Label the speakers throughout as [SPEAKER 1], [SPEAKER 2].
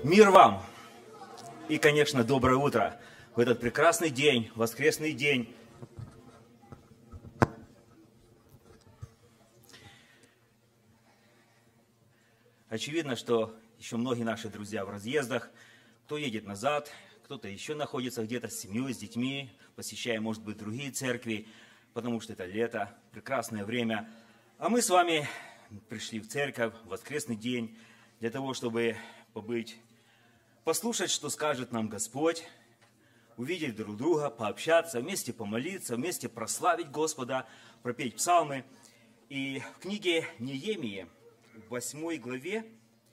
[SPEAKER 1] Мир вам! И, конечно, доброе утро в этот прекрасный день, воскресный день. Очевидно, что еще многие наши друзья в разъездах, кто едет назад, кто-то еще находится где-то с семьей, с детьми, посещая, может быть, другие церкви, потому что это лето, прекрасное время. А мы с вами пришли в церковь в воскресный день для того, чтобы побыть, послушать, что скажет нам Господь, увидеть друг друга, пообщаться, вместе помолиться, вместе прославить Господа, пропеть псалмы. И в книге Неемии, в 8 главе,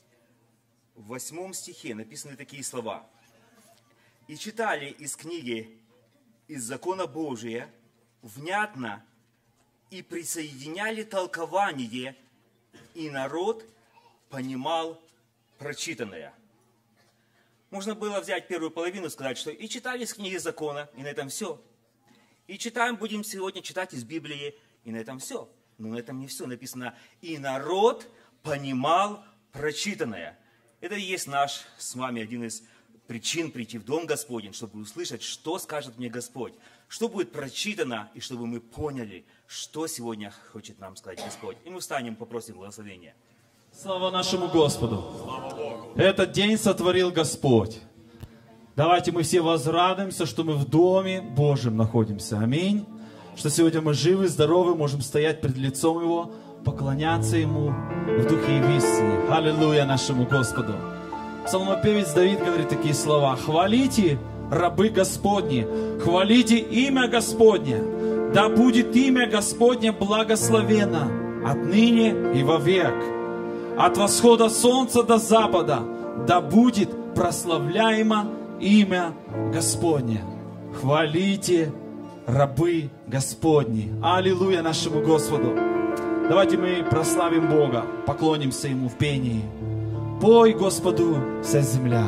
[SPEAKER 1] в 8 стихе написаны такие слова. «И читали из книги, из закона Божия, внятно, и присоединяли толкование, и народ понимал прочитанное». Можно было взять первую половину и сказать, что и читали из книги закона, и на этом все. И будем сегодня читать из Библии, и на этом все. Но на этом не все. Написано, и народ понимал прочитанное. Это и есть наш с вами один из причин прийти в Дом Господень, чтобы услышать, что скажет мне Господь, что будет прочитано, и чтобы мы поняли, что сегодня хочет нам сказать Господь. И мы встанем, попросим благословения.
[SPEAKER 2] Слава нашему Господу! Этот день сотворил Господь. Давайте мы все возрадуемся, что мы в Доме Божьем находимся. Аминь. Что сегодня мы живы, здоровы, можем стоять пред лицом Его, поклоняться Ему в духе и в истине. Аллилуйя нашему Господу! Псалмопевец Давид говорит такие слова. «Хвалите, рабы Господни, хвалите имя Господне, да будет имя Господне благословенно отныне и вовек. От восхода солнца до запада, да будет прославляемо имя Господне. Хвалите, рабы Господни». Аллилуйя нашему Господу! Давайте мы прославим Бога, поклонимся Ему в пении. Пой Господу вся земля.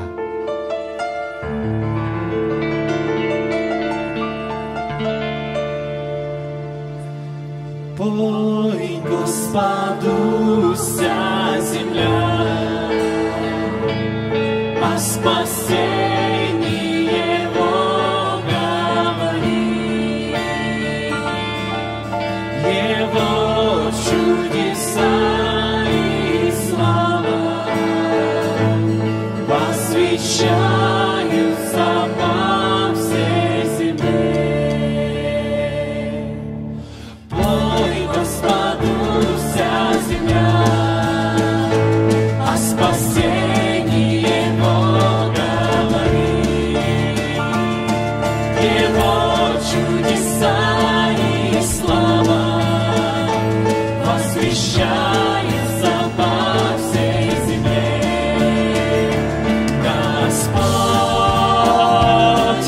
[SPEAKER 2] Пой Господу вся земля, о спасении Его говори, Его чудеса и слава возвещаются по всей земле. Пой Господу вся земля, о спасении Его говори, Его чудеса и слава возвещается по всей земле. Господь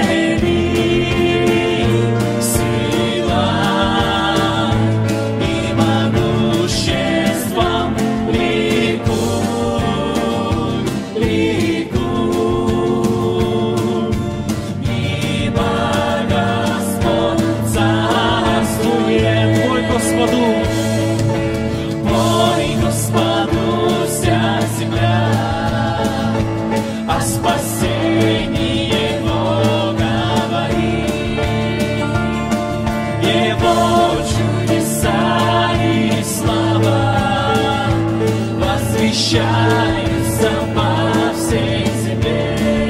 [SPEAKER 2] велик, сила и могуществом ликуй, ликуй, ибо Господь царствует. Пой Господу! Пой Господу вся земля, о спасении Его говори, Его чудеса и слава возвещаются по всей земле.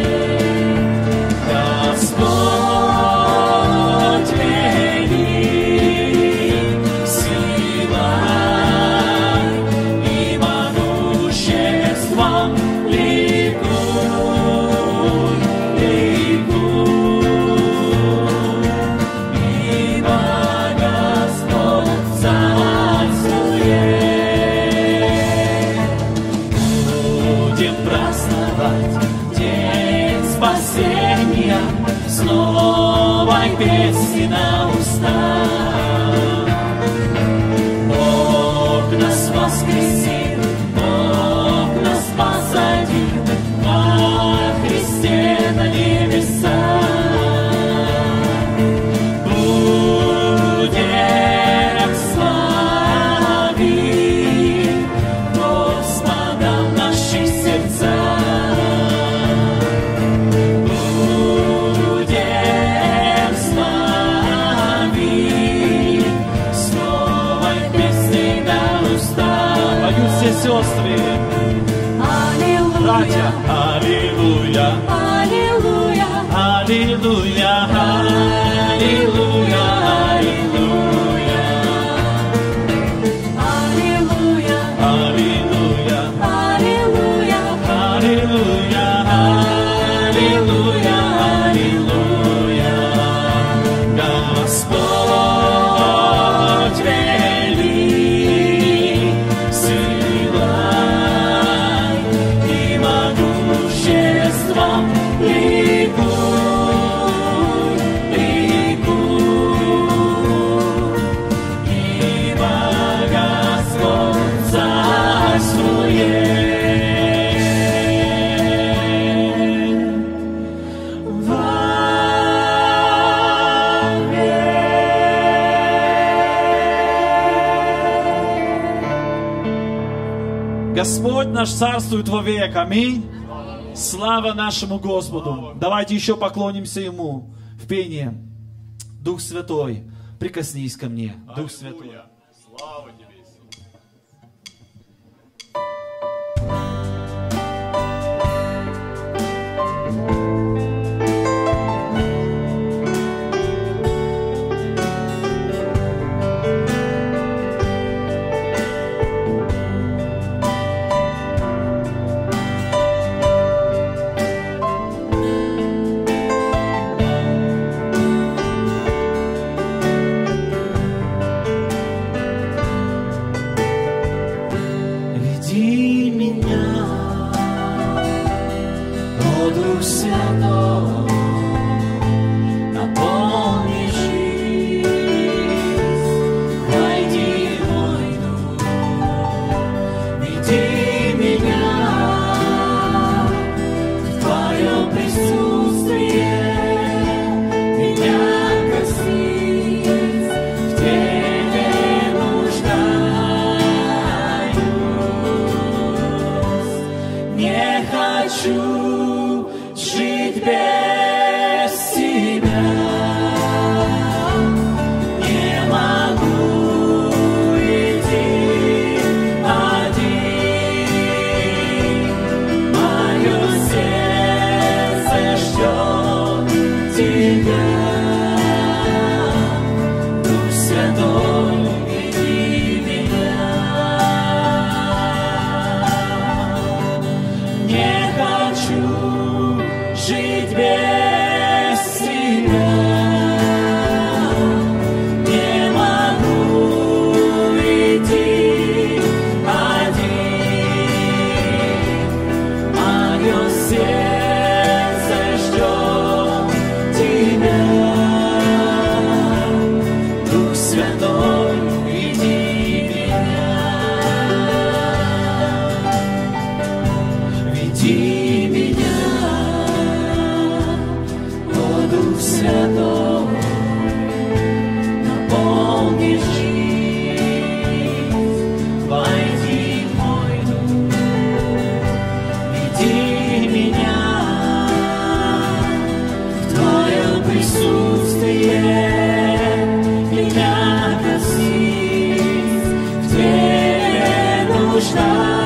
[SPEAKER 2] Господь велик, сила и могуществом ликуй, ликуй, ибо Господь царствует. сестры.
[SPEAKER 3] Аллилуйя.
[SPEAKER 2] Братья, аллилуйя.
[SPEAKER 3] Аллилуйя.
[SPEAKER 2] Аллилуйя. Аллилуйя. Аллилуйя.
[SPEAKER 3] Аллилуйя.
[SPEAKER 2] Аллилуйя.
[SPEAKER 3] Аллилуйя.
[SPEAKER 2] Аллилуйя. Аллилуйя. Аллилуйя. Господь велик, силой и могуществом ликуй, ликуй, ибо Господь царствует. Господь наш царствует вовек. Аминь. Слава нашему Господу. Давайте еще поклонимся Ему в пении. Дух Святой, прикоснись ко мне. Дух Святой.
[SPEAKER 4] Слава тебе, Иисус.
[SPEAKER 2] Веди меня, о Дух Святой, наполни жизнь, войди в мой дух. Веди меня в Твое присутствие, меня коснись, в Тебе нуждаюсь. Не хочу жить без Тебя, не могу идти один. Мое сердце ждет Тебя, Дух Святой, веди меня. Не хочу жить без Тебя, не могу идти один. Мое сердце ждет Тебя, Дух Святой, веди меня. Веди меня, о Дух Святой, наполни жизнь, войди в мой дух. Веди меня в Твое присутствие, меня коснись, в Тебе нуждаюсь.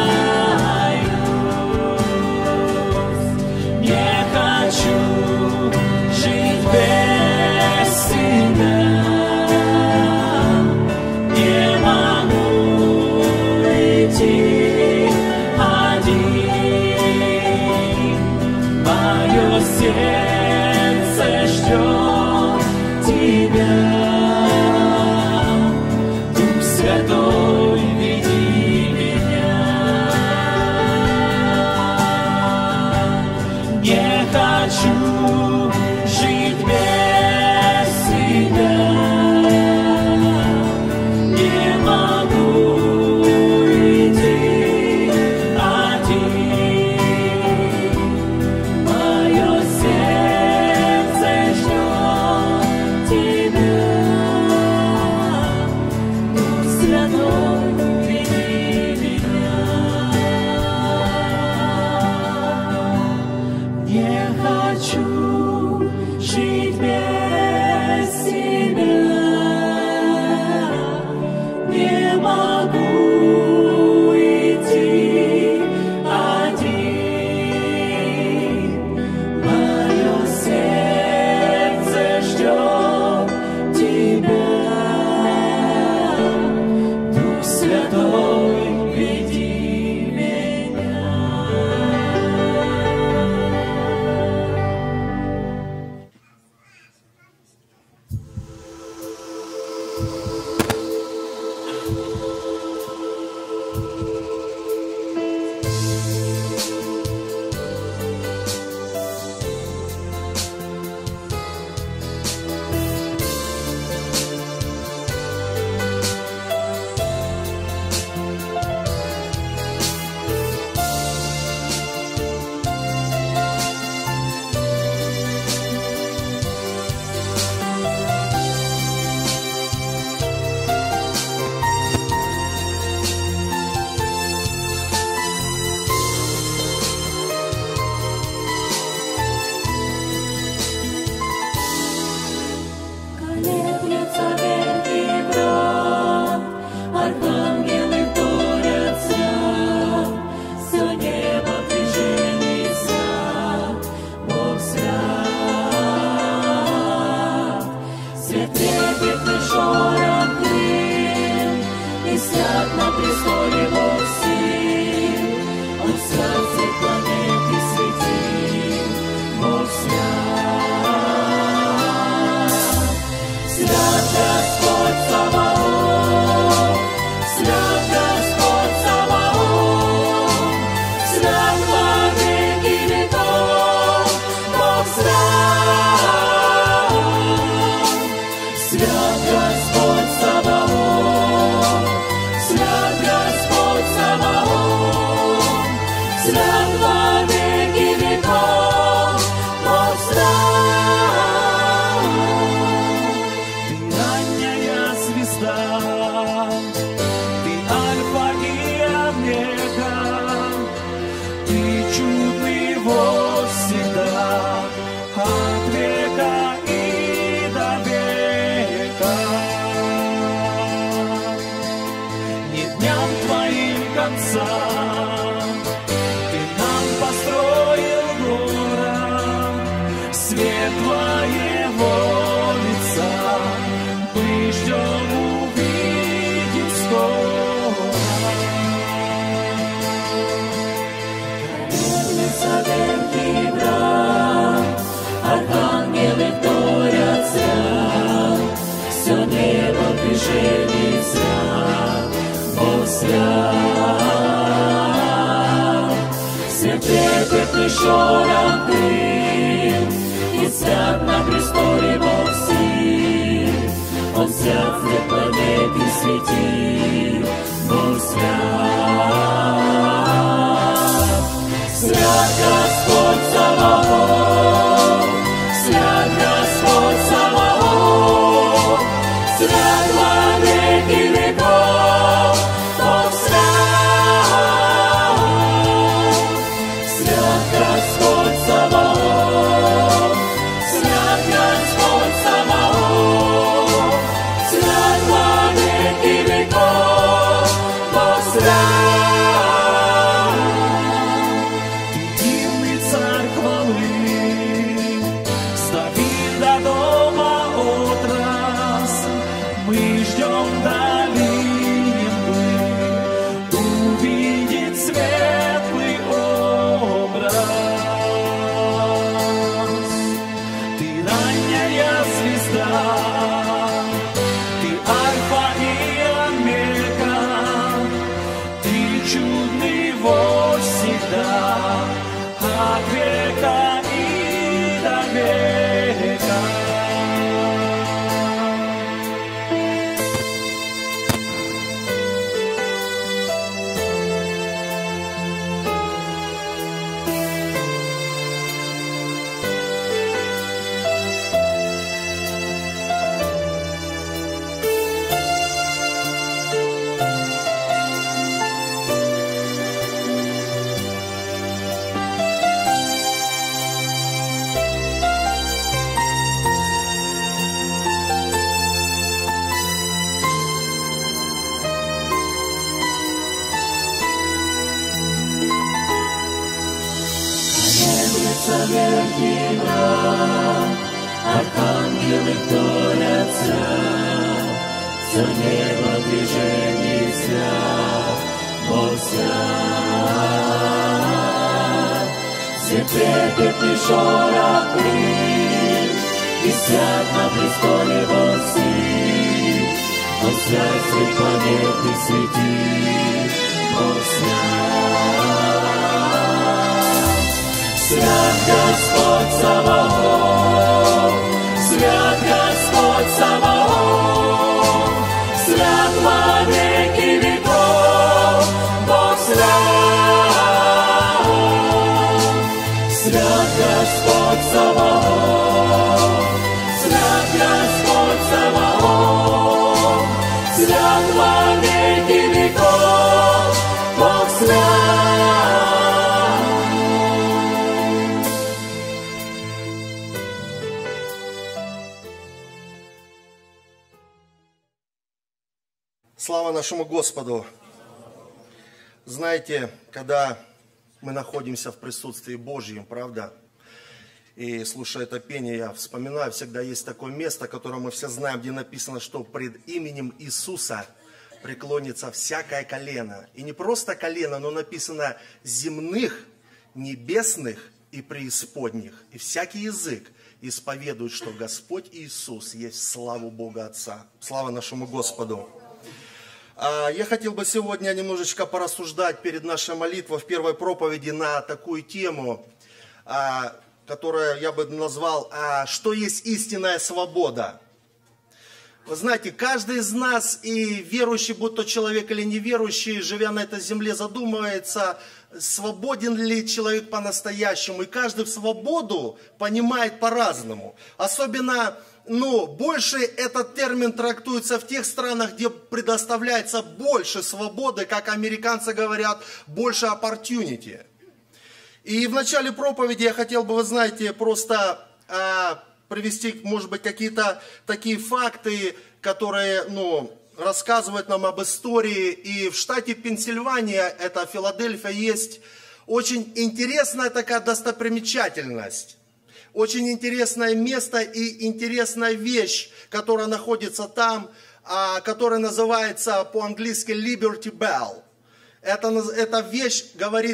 [SPEAKER 2] Не хочу жить без Тебя, не могу идти один. Мое сердце ждет Тебя, Дух Святой, веди меня. Не хочу жить без Тебя, не могу идти один. Мое сердце ждет Тебя, Дух Святой, веди меня. Не хочу жить без Тебя, не могу идти
[SPEAKER 3] ангелы вторятся, все небо движется, Бог свят. Свет трепетный шорох крыл, и свят на престоле Бог сил. Он свят, свет планеты светил, Бог свят. Свят Господь Саваоф, свят Господь Саваоф, свят во веки веков, Бог свят. Свят Господь Саваоф, свят Господь Саваоф, свят во веки веков, Бог свят.
[SPEAKER 2] Ты ранняя звезда, ты Альфа и Омега, ты чудный вождь всегда, от века и до века. Нет дням твоим конца, ты нам построил город, свет твоего лица мы ждем увидеть скоро.
[SPEAKER 3] Колеблется ветхий брат, архангелы вторятся, все небо движется, Бог свят. Свет трепетный шорох крыл, и свят на престоле Бог сил. Он свят, свет планеты светил, Бог свят. Свят Господь Саваоф, свят Господь Саваоф, свят во веки веков, Бог свят. Свят Господь Саваоф, свят Господь Саваоф, свят во веки веков, Бог свят.
[SPEAKER 2] Ты дивный царь хвалы, с Давида дома отрас, мы ждем долине увидеть светлый образ. Ты ранняя звезда, ты Альфа и Омега, ты чудный вождь всегда, от века и до века.
[SPEAKER 3] Колеблется ветхий брат, архангелы вторятся, все небо движется, Бог свят. Свет трепетный шорох крыл, и свят на престоле Бог сил. Он свят, свет планеты светит, Бог свят. Свят Господь Саваоф, свят Господь Саваоф, свят во веки веков, Бог свят. Свят Господь Саваоф, свят Господь Саваоф, свят во веки веков, Бог свят.
[SPEAKER 5] Слава нашему нашему Господу. Знаете, когда мы находимся в присутствии Божьем, правда, и слушая это пение, я вспоминаю, всегда есть такое место, которое мы все знаем, где написано, что пред именем Иисуса преклонится всякое колено. И не просто колено, но написано земных, небесных и преисподних. И всякий язык исповедует, что Господь Иисус есть славу Бога Отца. Слава нашему Господу. Я хотел бы сегодня немножечко порассуждать перед нашей молитвой в первой проповеди на такую тему, которую я бы назвал «Что есть истинная свобода?». Вы знаете, каждый из нас, и верующий, будь то человек или неверующий, живя на этой земле, задумывается, свободен ли человек по-настоящему. И каждый в свободу понимает по-разному. Особенно, больше этот термин трактуется в тех странах, где предоставляется больше свободы, как американцы говорят, больше opportunity. И в начале проповеди я хотел бы, вы знаете, просто привести, может быть, какие-то такие факты, которые, рассказывают нам об истории. И в штате Пенсильвания, это Филадельфия, есть очень интересная такая достопримечательность. Очень интересное место и интересная вещь, которая находится там, которая называется по-английски Liberty Bell. Эта вещь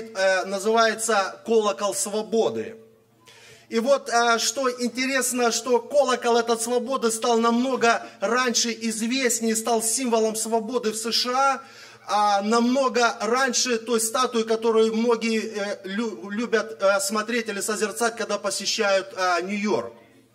[SPEAKER 5] называется колокол свободы. И вот что интересно, что колокол этот свободы стал намного раньше известнее, стал символом свободы в США, намного раньше той статуи, которую многие любят смотреть или созерцать, когда посещают Нью-Йорк.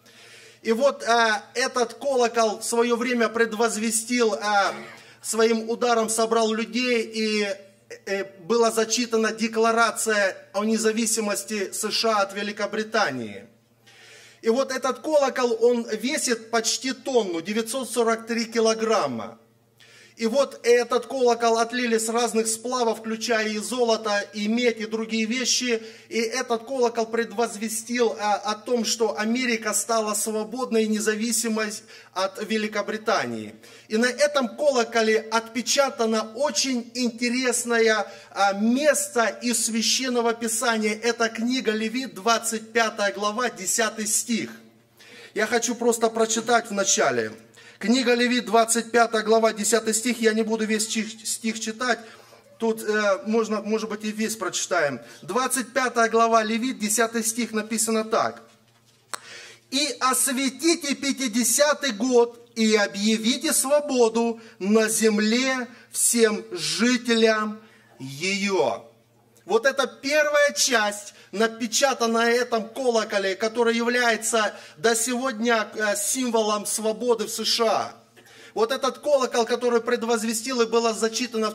[SPEAKER 5] И вот этот колокол в свое время предвозвестил, своим ударом собрал людей, и была зачитана декларация о независимости США от Великобритании. И вот этот колокол, он весит почти тонну, 943 килограмма. И вот этот колокол отлили с разных сплавов, включая и золото, и медь, и другие вещи. И этот колокол предвозвестил о том, что Америка стала свободной и независимой от Великобритании. И на этом колоколе отпечатано очень интересное место из Священного Писания. Это книга Левит, 25 глава, 10 стих. Я хочу просто прочитать в начале. Книга Левит, 25 глава, 10 стих. Я не буду весь стих читать. Тут можно, может быть, и весь прочитаем. 25 глава Левит, 10 стих написано так. «И осветите 50-й год, и объявите свободу на земле всем жителям ее». Вот это первая часть, напечатана на этом колоколе, который является до сегодня символом свободы в США. Вот этот колокол, который предвозвестил и было зачитано в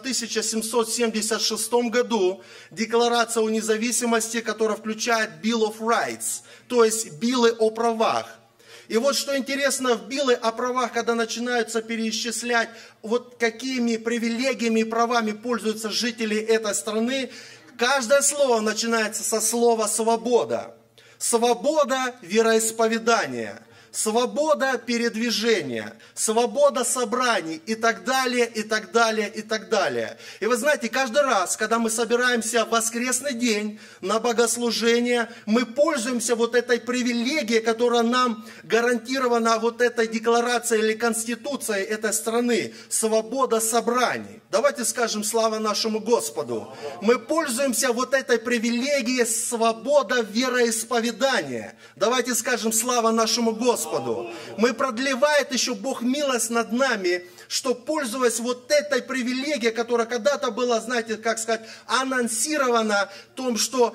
[SPEAKER 5] 1776 году, Декларация о независимости, которая включает Bill of Rights, то есть Биллы о правах. И вот что интересно, в Биллы о правах, когда начинаются переисчислять, вот какими привилегиями и правами пользуются жители этой страны, каждое слово начинается со слова «свобода». Свобода вероисповедания, свобода передвижения, свобода собраний и так далее, и так далее, и так далее. И вы знаете, каждый раз, когда мы собираемся в воскресный день на богослужение, мы пользуемся вот этой привилегией, которая нам гарантирована вот этой декларацией или конституцией этой страны. Свобода собраний. Давайте скажем слава нашему Господу. Мы пользуемся вот этой привилегией свобода вероисповедания. Давайте скажем слава нашему Господу. Мы продлевает еще Бог милость над нами, что пользуясь вот этой привилегией, которая когда-то была, знаете, как сказать, анонсирована о том, что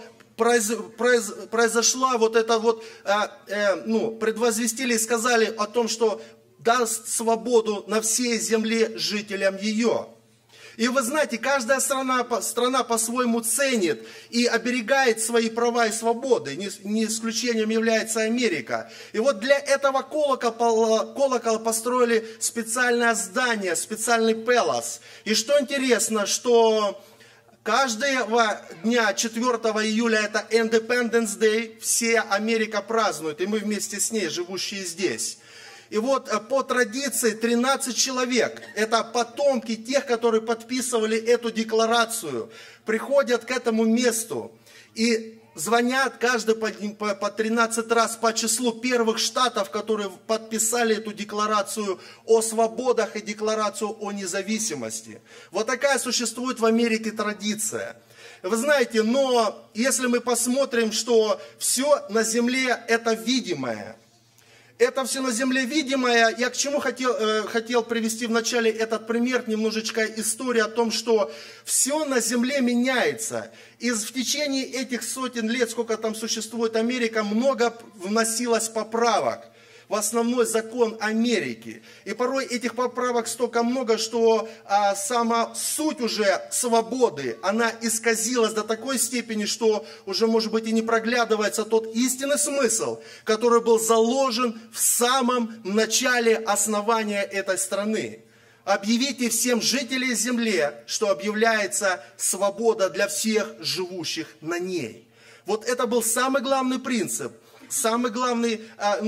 [SPEAKER 5] произошла вот это вот, предвозвестили и сказали о том, что даст свободу на всей земле жителям ее. И вы знаете, каждая страна по-своему ценит и оберегает свои права и свободы. Не исключением является Америка. И вот для этого колокола построили специальное здание, специальный пэлас. И что интересно, что каждого дня 4 июля, это Independence Day, вся Америка празднует, и мы вместе с ней, живущие здесь. И вот по традиции 13 человек, это потомки тех, которые подписывали эту декларацию, приходят к этому месту и звонят каждый по 13 раз по числу первых штатов, которые подписали эту декларацию о свободах и декларацию о независимости. Вот такая существует в Америке традиция. Вы знаете, но если мы посмотрим, что все на земле это видимое, это все на земле видимое. Я к чему хотел привести в начале этот пример, немножечко история о том, что все на земле меняется. И в течение этих сотен лет, сколько там существует Америка, много вносилось поправок в основной закон Америки. И порой этих поправок столько много, что сама суть уже свободы, она исказилась до такой степени, что уже, может быть, и не проглядывается тот истинный смысл, который был заложен в самом начале основания этой страны. Объявите всем жителям земли, что объявляется свобода для всех живущих на ней. Вот это был самый главный принцип. Самый главный,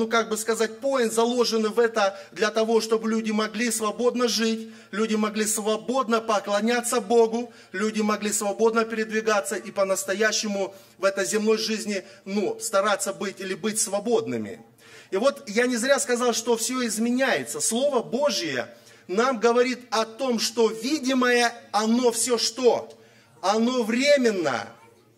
[SPEAKER 5] поинт, заложенный в это для того, чтобы люди могли свободно жить, люди могли свободно поклоняться Богу, люди могли свободно передвигаться и по-настоящему в этой земной жизни, стараться быть или быть свободными. И вот я не зря сказал, что все изменяется. Слово Божье нам говорит о том, что видимое, оно все что? Оно временно,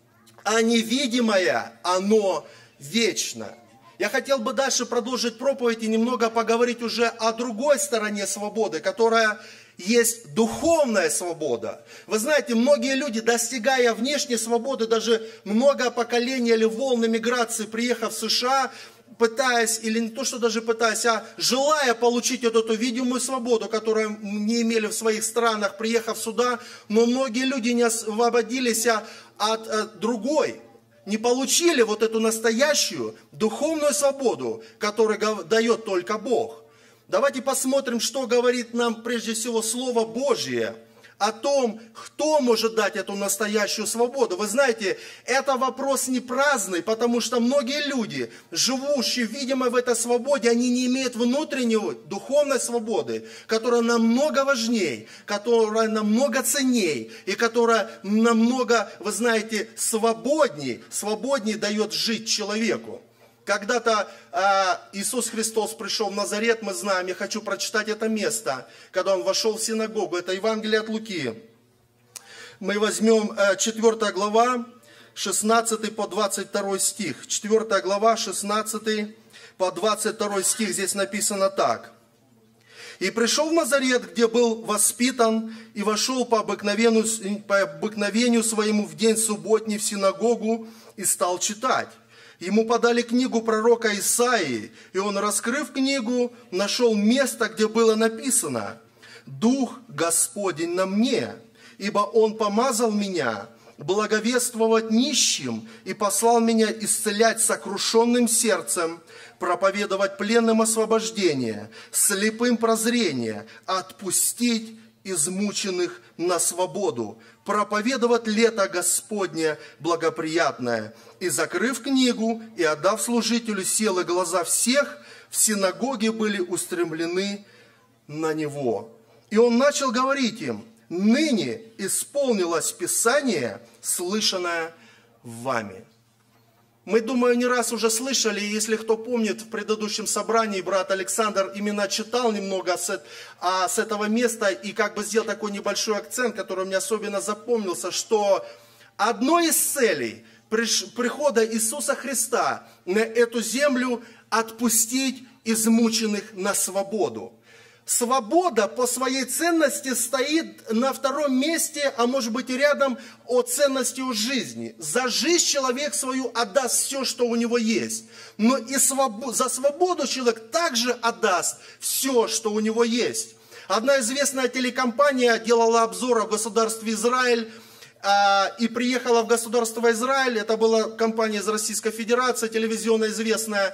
[SPEAKER 5] а невидимое, оно вечно. Я хотел бы дальше продолжить проповедь и немного поговорить уже о другой стороне свободы, которая есть духовная свобода. Вы знаете, многие люди, достигая внешней свободы, даже много поколений или волн миграции, приехав в США, пытаясь, или не то, что даже пытаясь, а желая получить эту видимую свободу, которую не имели в своих странах, приехав сюда, но многие люди не освободились от другой. Не получили вот эту настоящую духовную свободу, которую дает только Бог. Давайте посмотрим, что говорит нам прежде всего Слово Божье о том, кто может дать эту настоящую свободу. Вы знаете, это вопрос не праздный, потому что многие люди, живущие, видимо, в этой свободе, они не имеют внутренней духовной свободы, которая намного важнее, которая намного ценнее и которая намного, вы знаете, свободнее дает жить человеку. Когда-то Иисус Христос пришел в Назарет, мы знаем, я хочу прочитать это место, когда Он вошел в синагогу, это Евангелие от Луки. Мы возьмем 4 глава, 16 по 22 стих. 4 глава, 16 по 22 стих, здесь написано так. «И пришел в Назарет, где был воспитан, и вошел по обыкновению своему в день субботний в синагогу и стал читать. Ему подали книгу пророка Исаии, и он, раскрыв книгу, нашел место, где было написано: «Дух Господень на мне, ибо Он помазал меня благовествовать нищим и послал меня исцелять сокрушенным сердцем, проповедовать пленным освобождение, слепым прозрение, отпустить измученных на свободу, проповедовать лето Господне благоприятное». И, закрыв книгу и отдав служителю, сел, и глаза всех в синагоге были устремлены на него. И он начал говорить им: «Ныне исполнилось Писание, слышанное вами». Мы, думаю, не раз уже слышали, если кто помнит, в предыдущем собрании брат Александр именно читал немного с этого места и сделал такой небольшой акцент, который мне особенно запомнился, что одной из целей прихода Иисуса Христа на эту землю – отпустить измученных на свободу. Свобода по своей ценности стоит на втором месте, а может быть и рядом от ценности жизни. За жизнь человек свою отдаст все, что у него есть. Но и за свободу человек также отдаст все, что у него есть. Одна известная телекомпания делала обзор о государстве Израиль и приехала в государство Израиль. Это была компания из Российской Федерации, телевизионная известная.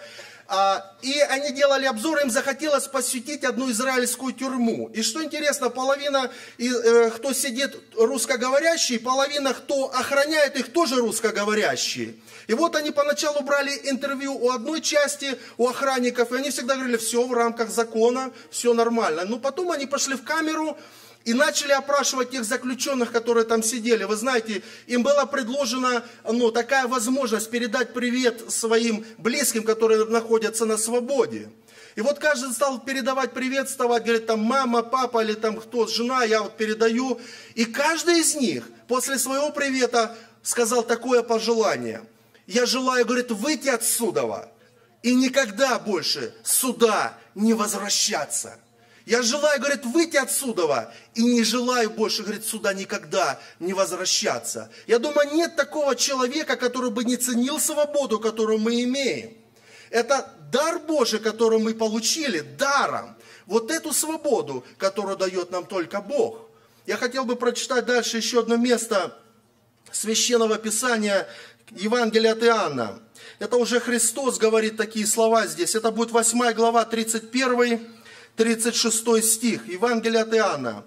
[SPEAKER 5] И они делали обзор, им захотелось посетить одну израильскую тюрьму. И что интересно, половина, кто сидит, русскоговорящие, половина, кто охраняет их, тоже русскоговорящие. И вот они поначалу брали интервью у одной части, у охранников, и они всегда говорили, все в рамках закона, все нормально. Но потом они пошли в камеру и начали опрашивать тех заключенных, которые там сидели. Вы знаете, им была предложена такая возможность передать привет своим близким, которые находятся на свободе. И вот каждый стал передавать привет, вставать, говорит, там мама, папа или там кто, жена, я вот передаю. И каждый из них после своего привета сказал такое пожелание. Я желаю, говорит, выйти отсюда и никогда больше сюда не возвращаться. Я желаю, говорит, выйти отсюда и не желаю больше, говорит, сюда никогда не возвращаться. Я думаю, нет такого человека, который бы не ценил свободу, которую мы имеем. Это дар Божий, который мы получили, даром. Вот эту свободу, которую дает нам только Бог. Я хотел бы прочитать дальше еще одно место Священного Писания, Евангелия от Иоанна. Это уже Христос говорит такие слова здесь. Это будет 8 глава, 31 36 стих, Евангелие от Иоанна,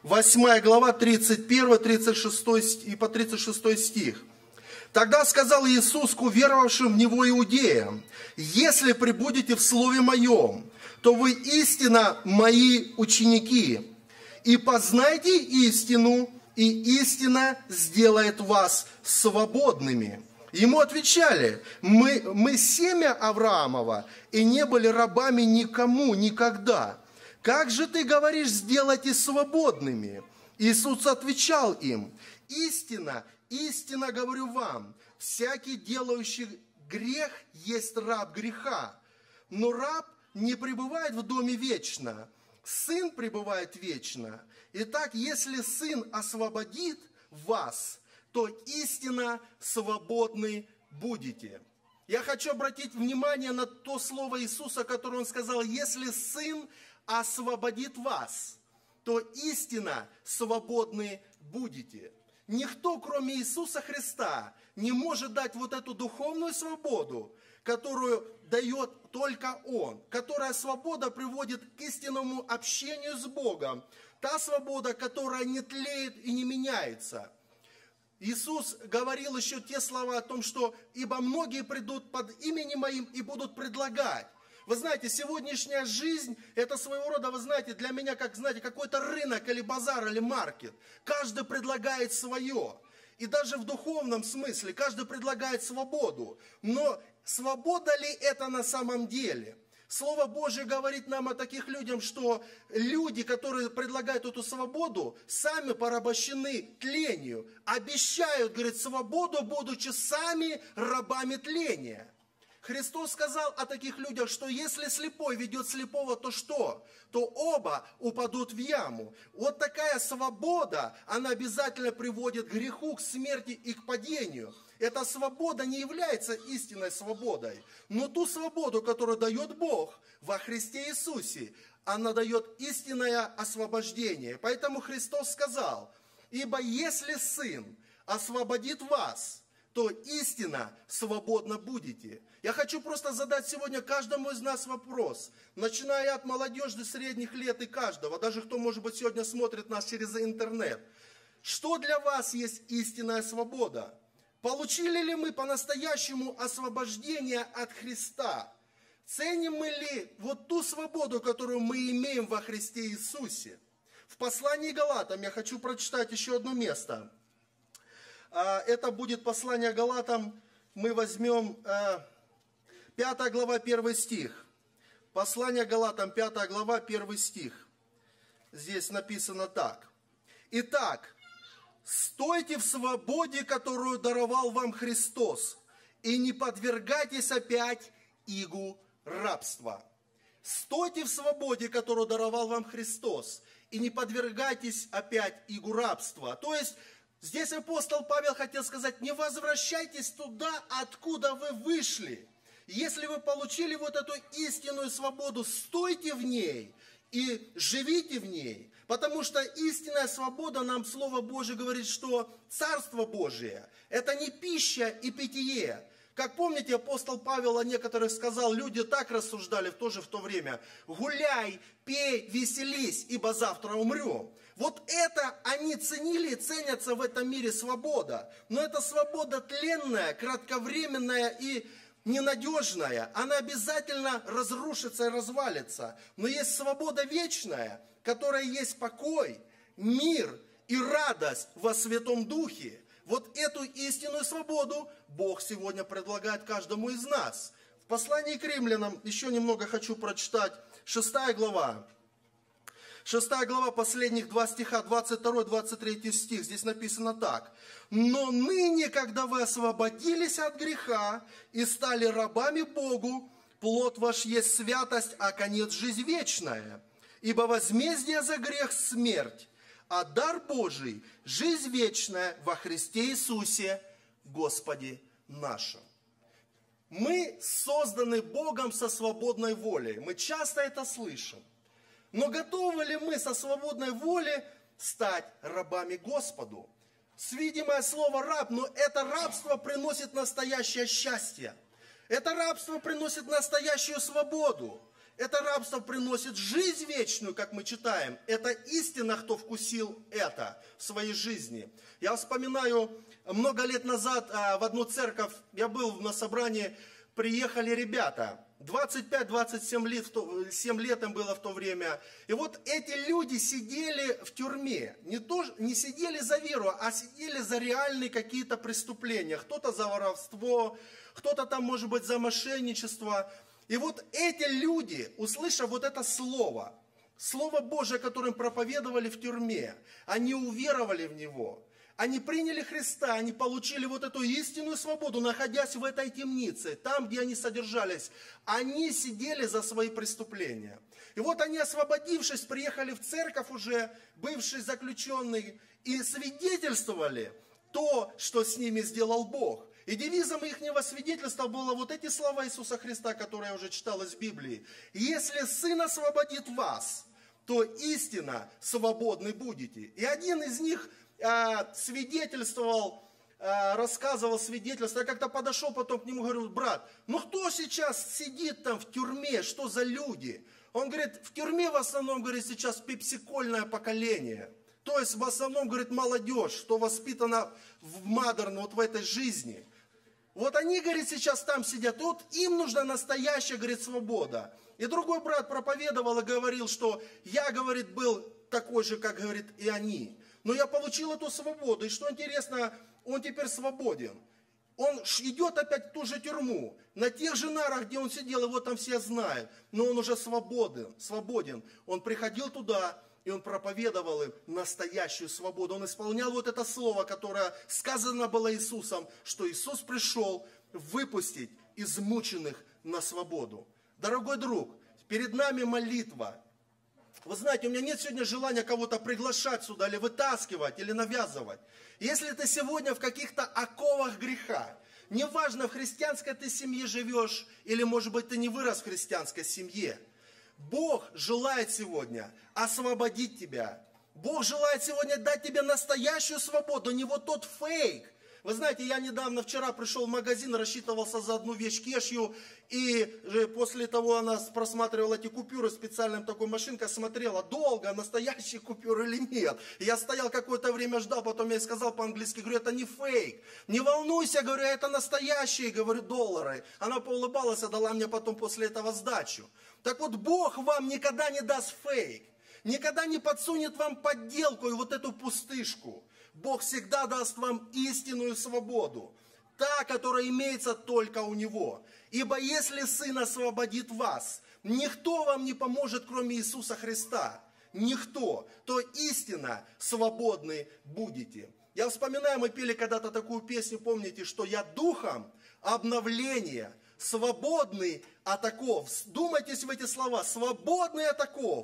[SPEAKER 5] 8 глава, 31, 36 и по 36 стих. Тогда сказал Иисус к уверовавшим в Него иудеям, если пребудете в Слове Моем, то вы истинно Мои ученики, и познайте истину, и истина сделает вас свободными. Ему отвечали, мы семя Авраамова, и не были рабами никому никогда. Как же ты говоришь, сделайте свободными? Иисус отвечал им, истина, истинно говорю вам, всякий делающий грех есть раб греха, но раб не пребывает в доме вечно, сын пребывает вечно. Итак, если сын освободит вас, то истинно свободны будете. Я хочу обратить внимание на то слово Иисуса, которое Он сказал, если сын освободит вас, то истинно свободны будете. Никто, кроме Иисуса Христа, не может дать вот эту духовную свободу, которую дает только Он, которая свобода приводит к истинному общению с Богом, та свобода, которая не тлеет и не меняется. Иисус говорил еще те слова о том, что «Ибо многие придут под именем Моим и будут предлагать». Вы знаете, сегодняшняя жизнь, это своего рода, вы знаете, для меня, как, знаете, какой-то рынок или базар, или маркет. Каждый предлагает свое. И даже в духовном смысле каждый предлагает свободу. Но свобода ли это на самом деле? Слово Божие говорит нам о таких людях, что люди, которые предлагают эту свободу, сами порабощены тлению. Обещают, говорит, свободу, будучи сами рабами тления. Христос сказал о таких людях, что если слепой ведет слепого, то что? То оба упадут в яму. Вот такая свобода, она обязательно приводит к греху, к смерти и к падению. Эта свобода не является истинной свободой. Но ту свободу, которую дает Бог во Христе Иисусе, она дает истинное освобождение. Поэтому Христос сказал, ибо если Сын освободит вас, то истинно свободно будете. Я хочу просто задать сегодня каждому из нас вопрос, начиная от молодежи, средних лет и каждого, даже кто, может быть, сегодня смотрит нас через интернет. Что для вас есть истинная свобода? Получили ли мы по-настоящему освобождение от Христа? Ценим мы ли вот ту свободу, которую мы имеем во Христе Иисусе? В послании Галатам я хочу прочитать еще одно место. Это будет послание Галатам, мы возьмем 5 глава, 1 стих. Послание Галатам, 5 глава, 1 стих. Здесь написано так. Итак, стойте в свободе, которую даровал вам Христос, и не подвергайтесь опять игу рабства. Стойте в свободе, которую даровал вам Христос, и не подвергайтесь опять игу рабства. То есть, здесь апостол Павел хотел сказать, не возвращайтесь туда, откуда вы вышли. Если вы получили вот эту истинную свободу, стойте в ней и живите в ней. Потому что истинная свобода, нам Слово Божие говорит, что Царство Божие – это не пища и питье. Как помните, апостол Павел о некоторых сказал, люди так рассуждали тоже в то время: гуляй, пей, веселись, ибо завтра умрем. Вот это они ценили и ценятся в этом мире свобода. Но это свобода тленная, кратковременная и ненадежная. Она обязательно разрушится и развалится. Но есть свобода вечная, которая есть покой, мир и радость во Святом Духе. Вот эту истинную свободу Бог сегодня предлагает каждому из нас. В послании к римлянам еще немного хочу прочитать. 6 глава. 6 глава, последних 2 стиха, 22-23 стих. Здесь написано так. «Но ныне, когда вы освободились от греха и стали рабами Богу, плод ваш есть святость, а конец жизнь вечная. Ибо возмездие за грех – смерть, а дар Божий – жизнь вечная во Христе Иисусе, Господе нашим». Мы созданы Богом со свободной волей. Мы часто это слышим. Но готовы ли мы со свободной волей стать рабами Господу? Видимое слово «раб», но это рабство приносит настоящее счастье. Это рабство приносит настоящую свободу. Это рабство приносит жизнь вечную, как мы читаем. Это истина, кто вкусил это в своей жизни. Я вспоминаю, много лет назад в одну церковь, я был на собрании, приехали ребята. 25-27 лет, 7 лет им было в то время. И вот эти люди сидели в тюрьме. Не сидели за веру, а сидели за реальные какие-то преступления. Кто-то за воровство, кто-то там, может быть, за мошенничество. И вот эти люди, услышав вот это Слово Божие, которое им проповедовали в тюрьме, они уверовали в него. Они приняли Христа, они получили вот эту истинную свободу, находясь в этой темнице, там, где они содержались. Они сидели за свои преступления. И вот они, освободившись, приехали в церковь уже, бывшие заключенные, и свидетельствовали то, что с ними сделал Бог. И девизом ихнего свидетельства было вот эти слова Иисуса Христа, которые я уже читал из Библии. «Если Сын освободит вас, то истинно свободны будете». И один из них свидетельствовал, рассказывал свидетельство. Я как-то подошел потом к нему, говорю: брат, ну кто сейчас сидит там в тюрьме, что за люди? Он говорит, в тюрьме в основном, говорит, сейчас пепсикольное поколение. То есть в основном, говорит, молодежь, что воспитана в модерн, вот в этой жизни. Вот они, говорит, сейчас там сидят, и вот им нужна настоящая, говорит, свобода. И другой брат проповедовал и говорил, что я, говорит, был такой же, как, говорит, и они. Но я получил эту свободу, и что интересно, он теперь свободен. Он идет опять в ту же тюрьму, на тех же нарах, где он сидел, его там все знают. Но он уже свободен. Он приходил туда, и он проповедовал им настоящую свободу. Он исполнял вот это слово, которое сказано было Иисусом, что Иисус пришел выпустить измученных на свободу. Дорогой друг, перед нами молитва. Вы знаете, у меня нет сегодня желания кого-то приглашать сюда, или вытаскивать, или навязывать. Если ты сегодня в каких-то оковах греха, неважно, в христианской ты семье живешь, или, может быть, ты не вырос в христианской семье, Бог желает сегодня освободить тебя. Бог желает сегодня дать тебе настоящую свободу, не вот тот фейк. Вы знаете, я недавно, вчера пришел в магазин, рассчитывался за одну вещь кешью, и после того она просматривала эти купюры, специальная такой машинкой смотрела, долго, настоящие купюры или нет. И я стоял какое-то время, ждал, потом я ей сказал по-английски, говорю, это не фейк. Не волнуйся, говорю, это настоящие, говорю, доллары. Она поулыбалась, дала мне потом после этого сдачу. Так вот, Бог вам никогда не даст фейк, никогда не подсунет вам подделку и вот эту пустышку. Бог всегда даст вам истинную свободу, та, которая имеется только у Него. Ибо если Сын освободит вас, никто вам не поможет, кроме Иисуса Христа. Никто. То истинно свободны будете. Я вспоминаю, мы пели когда-то такую песню, помните, что я духом обновления, свободный от оков. Вдумайтесь в эти слова, свободный от оков.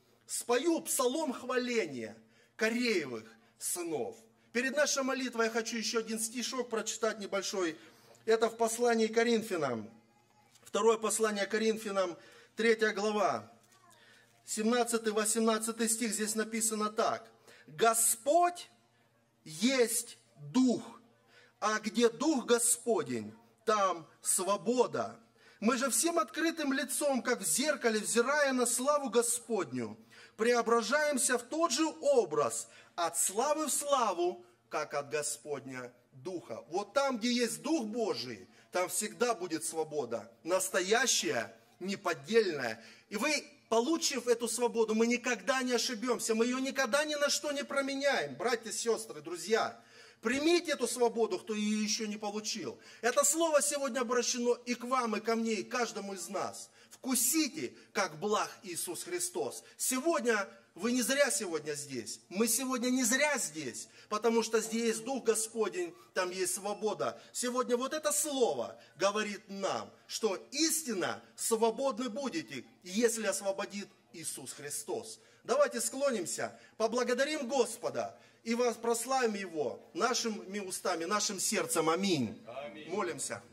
[SPEAKER 5] Спою псалом хваления Кореевых сынов. Перед нашей молитвой я хочу еще один стишок прочитать небольшой. Это в послании к Коринфянам. Второе послание к Коринфянам, 3 глава. 17-18 стих здесь написано так. Господь есть Дух, а где Дух Господень, там свобода. Мы же всем открытым лицом, как в зеркале, взирая на славу Господню, преображаемся в тот же образ, от славы в славу, как от Господня Духа. Вот там, где есть Дух Божий, там всегда будет свобода. Настоящая, неподдельная. И вы, получив эту свободу, мы никогда не ошибемся. Мы ее никогда ни на что не променяем. Братья, сестры, друзья, примите эту свободу, кто ее еще не получил. Это слово сегодня обращено и к вам, и ко мне, и каждому из нас. Вкусите, как благ Иисус Христос. Сегодня вы не зря сегодня здесь. Мы сегодня не зря здесь, потому что здесь есть Дух Господень, там есть свобода. Сегодня вот это слово говорит нам, что истинно свободны будете, если освободит Иисус Христос. Давайте склонимся, поблагодарим Господа и прославим Его нашими устами, нашим сердцем. Аминь.
[SPEAKER 4] Аминь.
[SPEAKER 5] Молимся.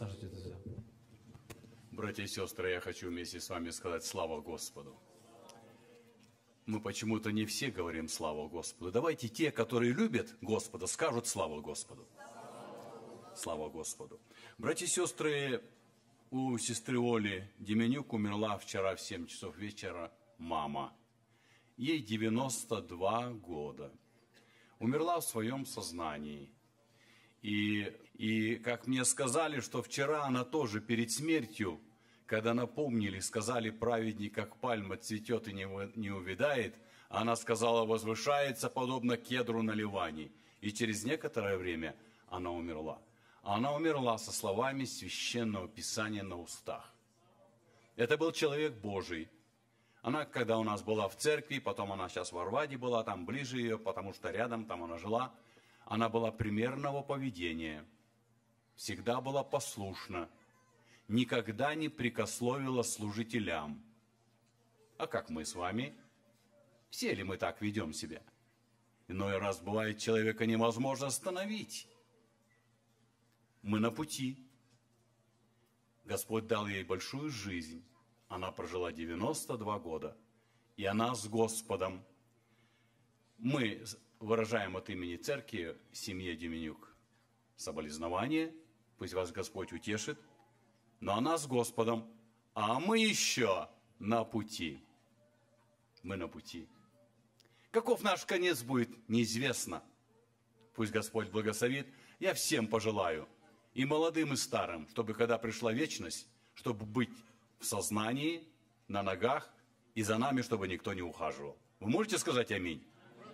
[SPEAKER 2] Сажайте, друзья.
[SPEAKER 4] Братья и сестры, я хочу вместе с вами сказать слава Господу. Мы почему-то не все говорим слава Господу. Давайте те, которые любят Господа, скажут слава Господу. Слава Господу. Братья и сестры, у сестры Оли Деменюк умерла вчера в 7 часов вечера мама. Ей 92 года. Умерла в своем сознании. И как мне сказали, что вчера она тоже перед смертью, когда напомнили, сказали, праведник, как пальма, цветет и не увядает, она сказала, возвышается, подобно кедру на Ливане. И через некоторое время она умерла. Она умерла со словами священного писания на устах. Это был человек Божий. Она, когда у нас была в церкви, потом она сейчас в Арваде была, там ближе ее, потому что рядом, там она жила. Она была примерного поведения, всегда была послушна, никогда не прикословила служителям. А как мы с вами? Все ли мы так ведем себя? Иной раз бывает, человека невозможно остановить. Мы на пути. Господь дал ей большую жизнь. Она прожила 92 года. И она с Господом. Мы выражаем от имени церкви семье Деменюк соболезнование. Пусть вас Господь утешит. Но она с Господом. А мы еще на пути. Мы на пути. Каков наш конец будет, неизвестно. Пусть Господь благословит. Я всем пожелаю, и молодым, и старым, чтобы когда пришла вечность, чтобы быть в сознании, на ногах, и за нами, чтобы никто не ухаживал. Вы можете сказать аминь?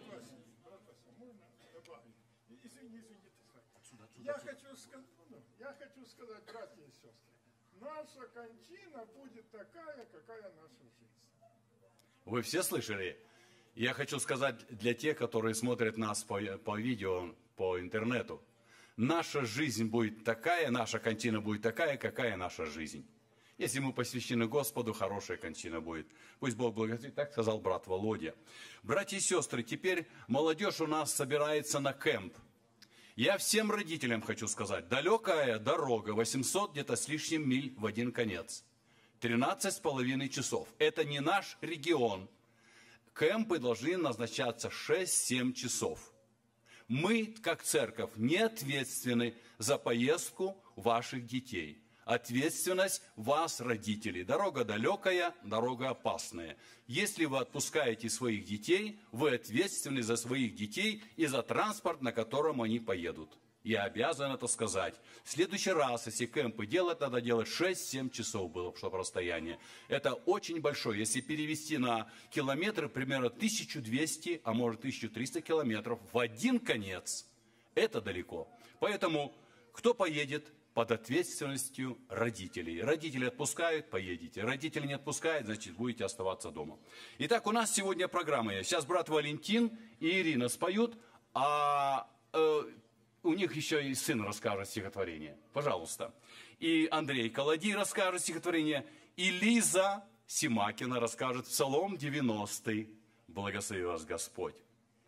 [SPEAKER 6] Я хочу сказать, братья и сестры, наша кончина будет такая, какая наша жизнь.
[SPEAKER 4] Вы все слышали? Я хочу сказать для тех, которые смотрят нас по видео, по интернету. Наша жизнь будет такая, наша кончина будет такая, какая наша жизнь. Если мы посвящены Господу, хорошая кончина будет. Пусть Бог благословит, так сказал брат Володя. Братья и сестры, теперь молодежь у нас собирается на кемп. Я всем родителям хочу сказать, далекая дорога, 800 где-то с лишним миль в один конец. 13,5 часов. Это не наш регион. Кемпы должны назначаться 6-7 часов. Мы, как церковь, не ответственны за поездку ваших детей. Ответственность вас, родителей. Дорога далекая, дорога опасная. Если вы отпускаете своих детей, вы ответственны за своих детей и за транспорт, на котором они поедут. Я обязан это сказать. В следующий раз, если кемпы делать, надо делать 6-7 часов было, чтобы расстояние. Это очень большое. Если перевести на километры, примерно 1200, а может 1300 километров в один конец, это далеко. Поэтому, кто поедет, под ответственностью родителей. Родители отпускают, поедете. Родители не отпускают, значит, будете оставаться дома. Итак, у нас сегодня программа есть. Сейчас брат Валентин и Ирина споют, а у них еще и сын расскажет стихотворение. Пожалуйста. И Андрей Колодий расскажет стихотворение. И Лиза Симакина расскажет Псалом 90. Благослови вас Господь.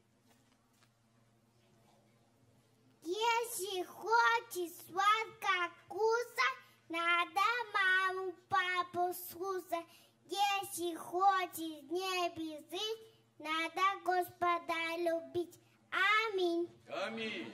[SPEAKER 7] Если хочешь сладко кушать, надо маму, папу слушать. Если хочешь не бежать, надо Господа любить. Аминь.
[SPEAKER 4] Аминь.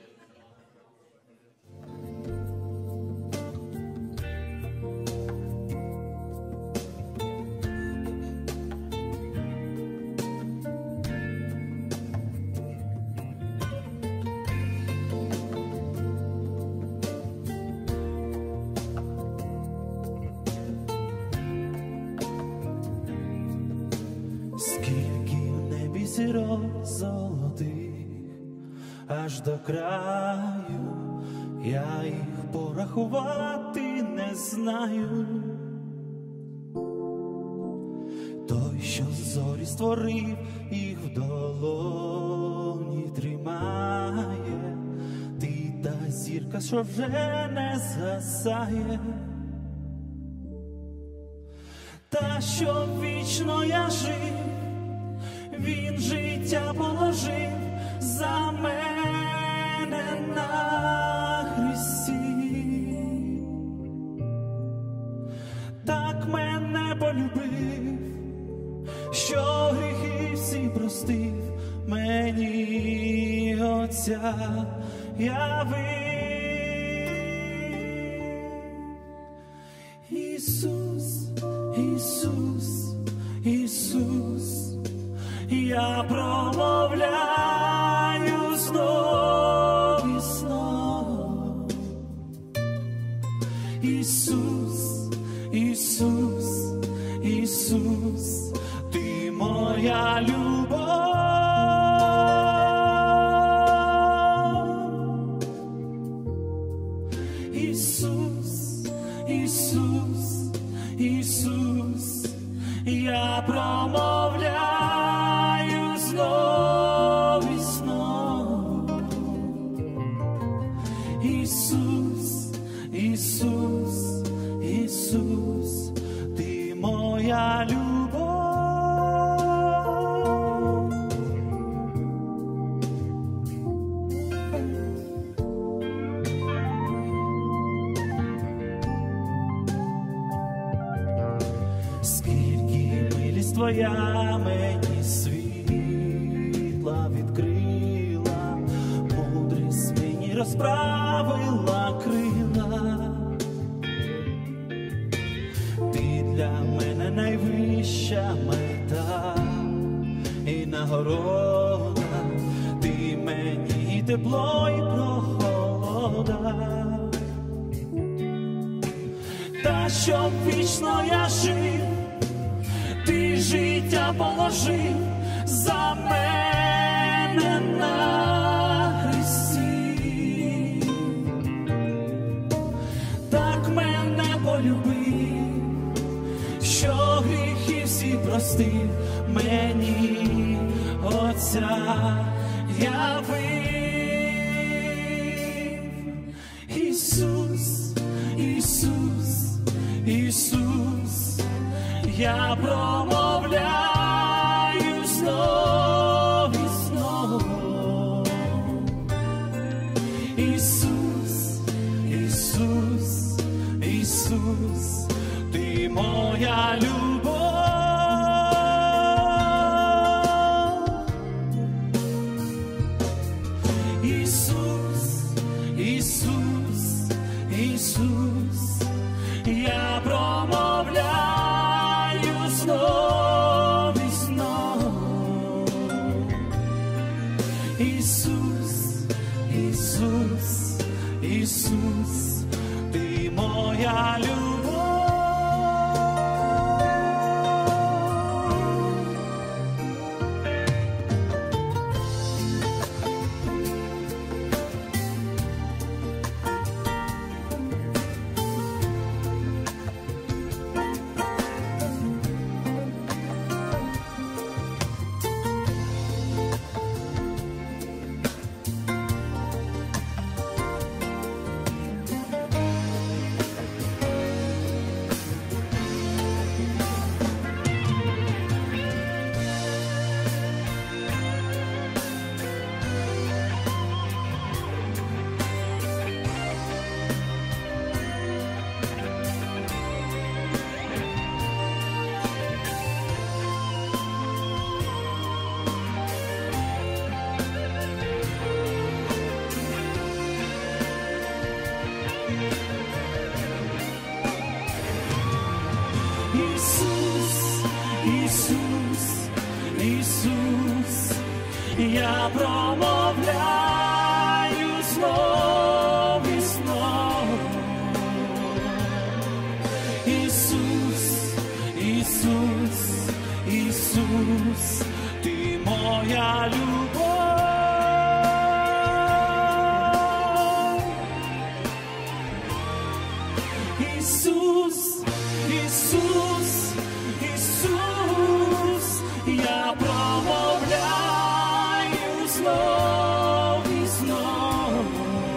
[SPEAKER 3] Зірок золотих аж до краю, я їх порахувати не знаю. Той, що зорі створив, їх в долоні тримає, ти та зірка, що вже не згасає, та що вічно я жив, він життя положив за мене на хресті. полюбив, що гріхи всі простив, мені Отця явив. Ісус, Ісус, Ісус, я промовляю знов і знов. Ісус, Ісус, Ісус, ти моя любов. Ісус, Ісус, Ісус, я промовляю знов і знов. Ісус, Ісус, Ісус, ти моя любов. Скільки милість твоя мені світла відкрила, мудрість мені розправила крила. Ти для мене найвища мета і нагорода, ти мені тепло і прохолода. Та щоб вічно я жив, ти життя положив за мене на хресті. Так мене полюбив, що гріхи всі простив, мені Отця явив. Ісус, Ісус, Ісус, я промовляю знов і знов. Ісус, Ісус, Ісус, ти моя любов. Ісус, Ісус, Ісус, я промовляю знов і знов. Ісус, Ісус, Ісус, ти моя любов. Ісус, Ісус, Ісус, я промовляю знов і знов. Ісус, Ісус, Ісус, ти моя любов. Ісус, Ісус, Ісус, я промовляю знов і знов.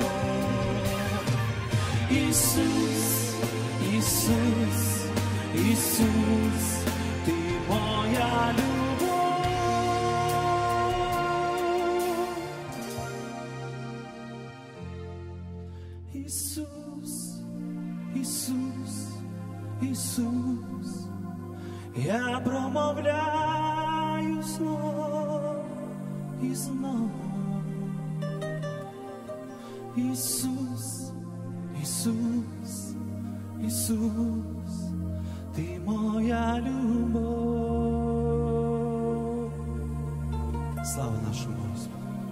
[SPEAKER 3] Ісус, Ісус, Ісус, ти моя любов. промовляю знов і знов. Ісус, Ісус, Ісус, Ти моя любов.
[SPEAKER 2] Слава нашому Господу.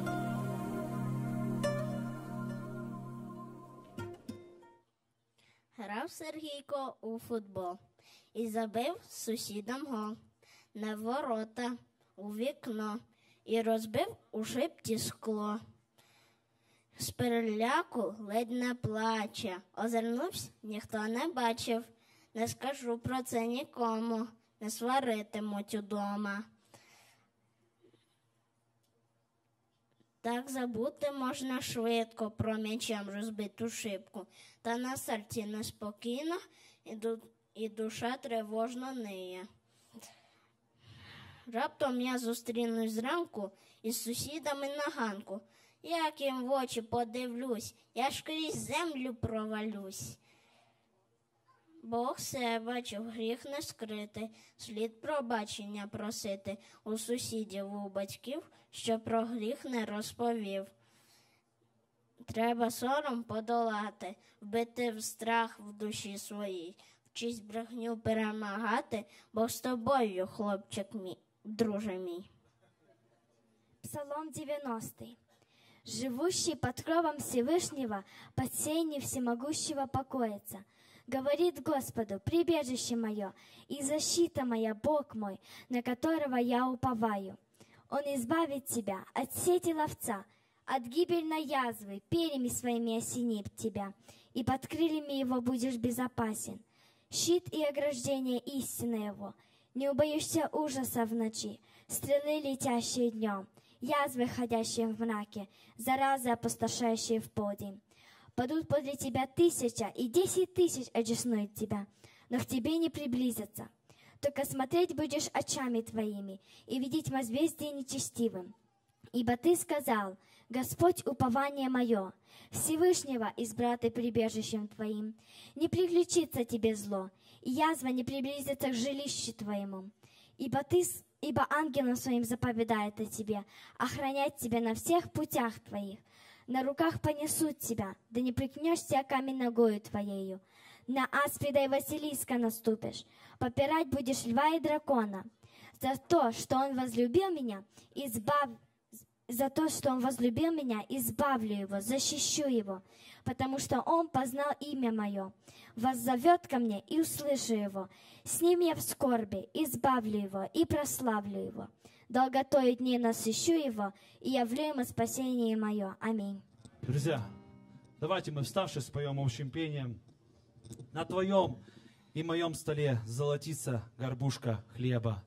[SPEAKER 8] Грав Сергійко у футбол і забив сусідам гол на ворота, у вікно і розбив у шибці скло. З переляку ледь не плаче, озирнувся, ніхто не бачив. Не скажу про це нікому, не сваритимуть удома. Так забути можна швидко про м'ячем розбиту шибку, та на серці неспокійно і душа тривожно ниє. Раптом я зустрінусь зранку із сусідами на ганку. Як їм в очі подивлюсь, я ж крізь землю провалюсь. Бог все бачив, гріх не скрити, слід пробачення просити у сусідів, у батьків, що про гріх не розповів. Треба сором подолати, вбити в страх в душі своїй, вчись брехню перемагати, Бог з тобою, хлопчик мій, друже мій.
[SPEAKER 9] Псалом 90. Живущий под кровом Всевышнего, под сенью всемогущего покоится. Говорит Господу, прибежище мое и защита моя, Бог мой, на которого я уповаю. Он избавит тебя от сети ловца, от гибельной язвы, перьями своими осенит тебя, и под крыльями его будешь безопасен. Щит и ограждение истины его, не убоишься ужаса в ночи, стрелы, летящие днем, язвы, ходящие в мраке, заразы, опустошающие в полдень. Падут подле тебя 1000, и 10 000 одесную тебя, но к тебе не приблизятся. Только смотреть будешь очами твоими и видеть возмездие нечестивым. Ибо ты сказал, Господь упование мое, Всевышнего избрал ты прибежищем твоим. Не приключится тебе зло, и язва не приблизится к жилищу твоему. Ибо ангелом своим заповедает о тебе, охранять тебя на всех путях твоих. На руках понесут тебя, да не прикнешься о камень ногою твоею. На аспида и Василиска наступишь, попирать будешь льва и дракона. За то, что он возлюбил меня, избавлю его, защищу его, потому что он познал имя мое. Воззовет ко мне и услышу его. С ним я в скорби, избавлю его и прославлю его. Долготою дней насыщу его, и явлю ему спасение мое. Аминь.
[SPEAKER 2] Друзья, давайте мы, вставши, споем общим пением. На твоем и моем столе золотится горбушка хлеба.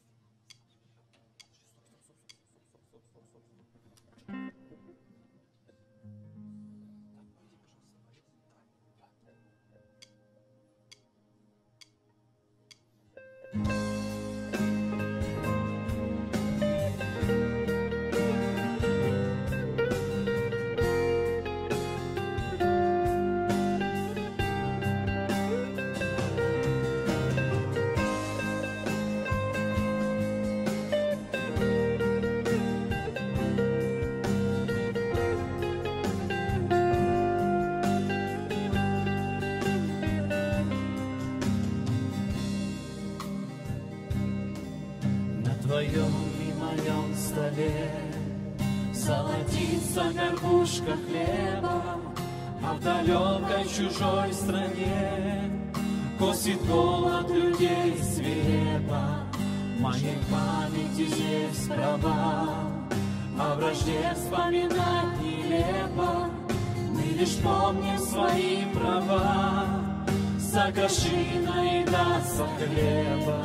[SPEAKER 3] Золотится горбушка хлеба, а в далекой чужой стране косит голод людей свирепо. В моей памяти здесь права, о вражде вспоминать нелепо. Мы лишь помним свои права, за гроши наедаться хлеба.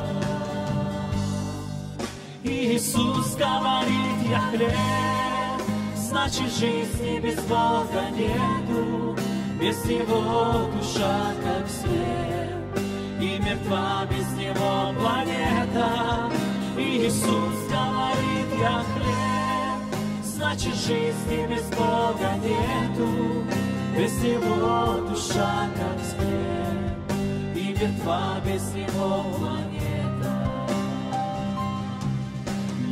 [SPEAKER 3] Иисус говорит, я хлеб, значит жизни без Бога нету, без Него душа как свет, и мертва без Него планета. Иисус говорит, я хлеб, значит жизни без Бога нету, без Него душа как свет, и мертва без Него планета.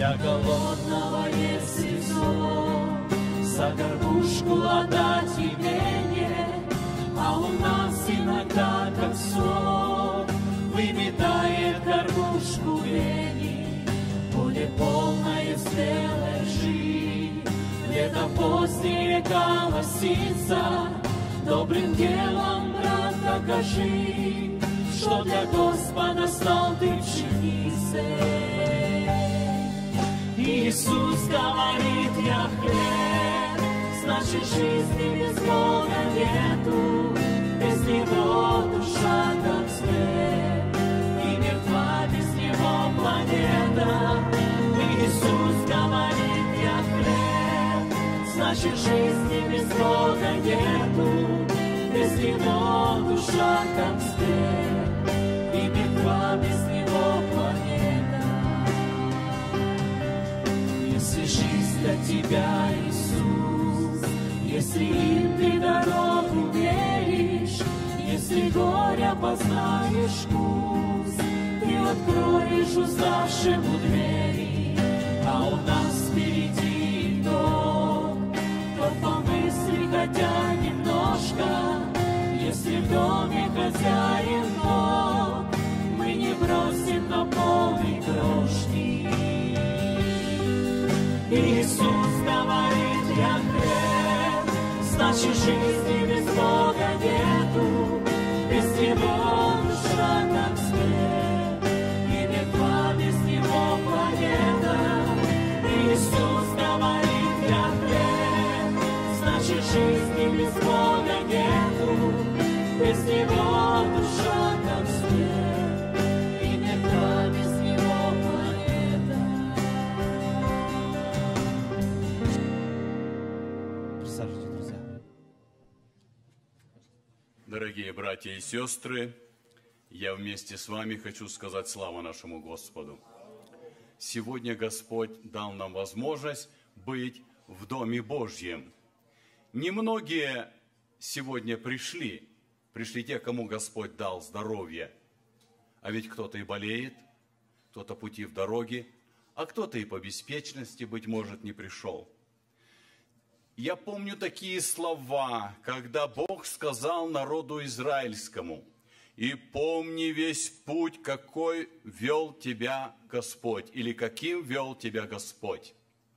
[SPEAKER 3] Для голодного есть сезон, за горбушку отдать имение, а у нас иногда как сон выметает горбушку лени. Поле полное стеллажи, лето позднее колосится. Добрым делом, брат, докажи, что для Господа стал ты пшеницей. Иисус говорит: я хлеб, значит жизни без Бога нету, без Него душа как смерть, и мертва без Него планета. Иисус говорит: я хлеб, значит жизни без Бога нету, без Него душа как смерть, и мертва без Него планета. Если жизнь для тебя, Иисус, если им ты дорогу веришь, если горя познаешь вкус, ты откроешь уставшему двери, а у нас впереди дом, то помысли хотя немножко, если в доме хозяин Бог, мы не бросим на полный крошки. Иисус говорит: я хлеб, значит жизни без Бога нету, без Него душа как смерть, и мертва без Него планета. Иисус говорит: я хлеб, значит жизни без Бога нету, без Него душа как смерть, и мертва без Него планета.
[SPEAKER 2] Присаживайтесь, друзья.
[SPEAKER 4] Дорогие братья и сестры, я вместе с вами хочу сказать слава нашему Господу. Сегодня Господь дал нам возможность быть в Доме Божьем. Немногие сегодня пришли те, кому Господь дал здоровье. А ведь кто-то и болеет, кто-то пути в дороге, а кто-то и по беспечности, быть может, не пришел. Я помню такие слова, когда Бог сказал народу израильскому: «И помни весь путь, какой вел тебя Господь», или «каким вел тебя Господь».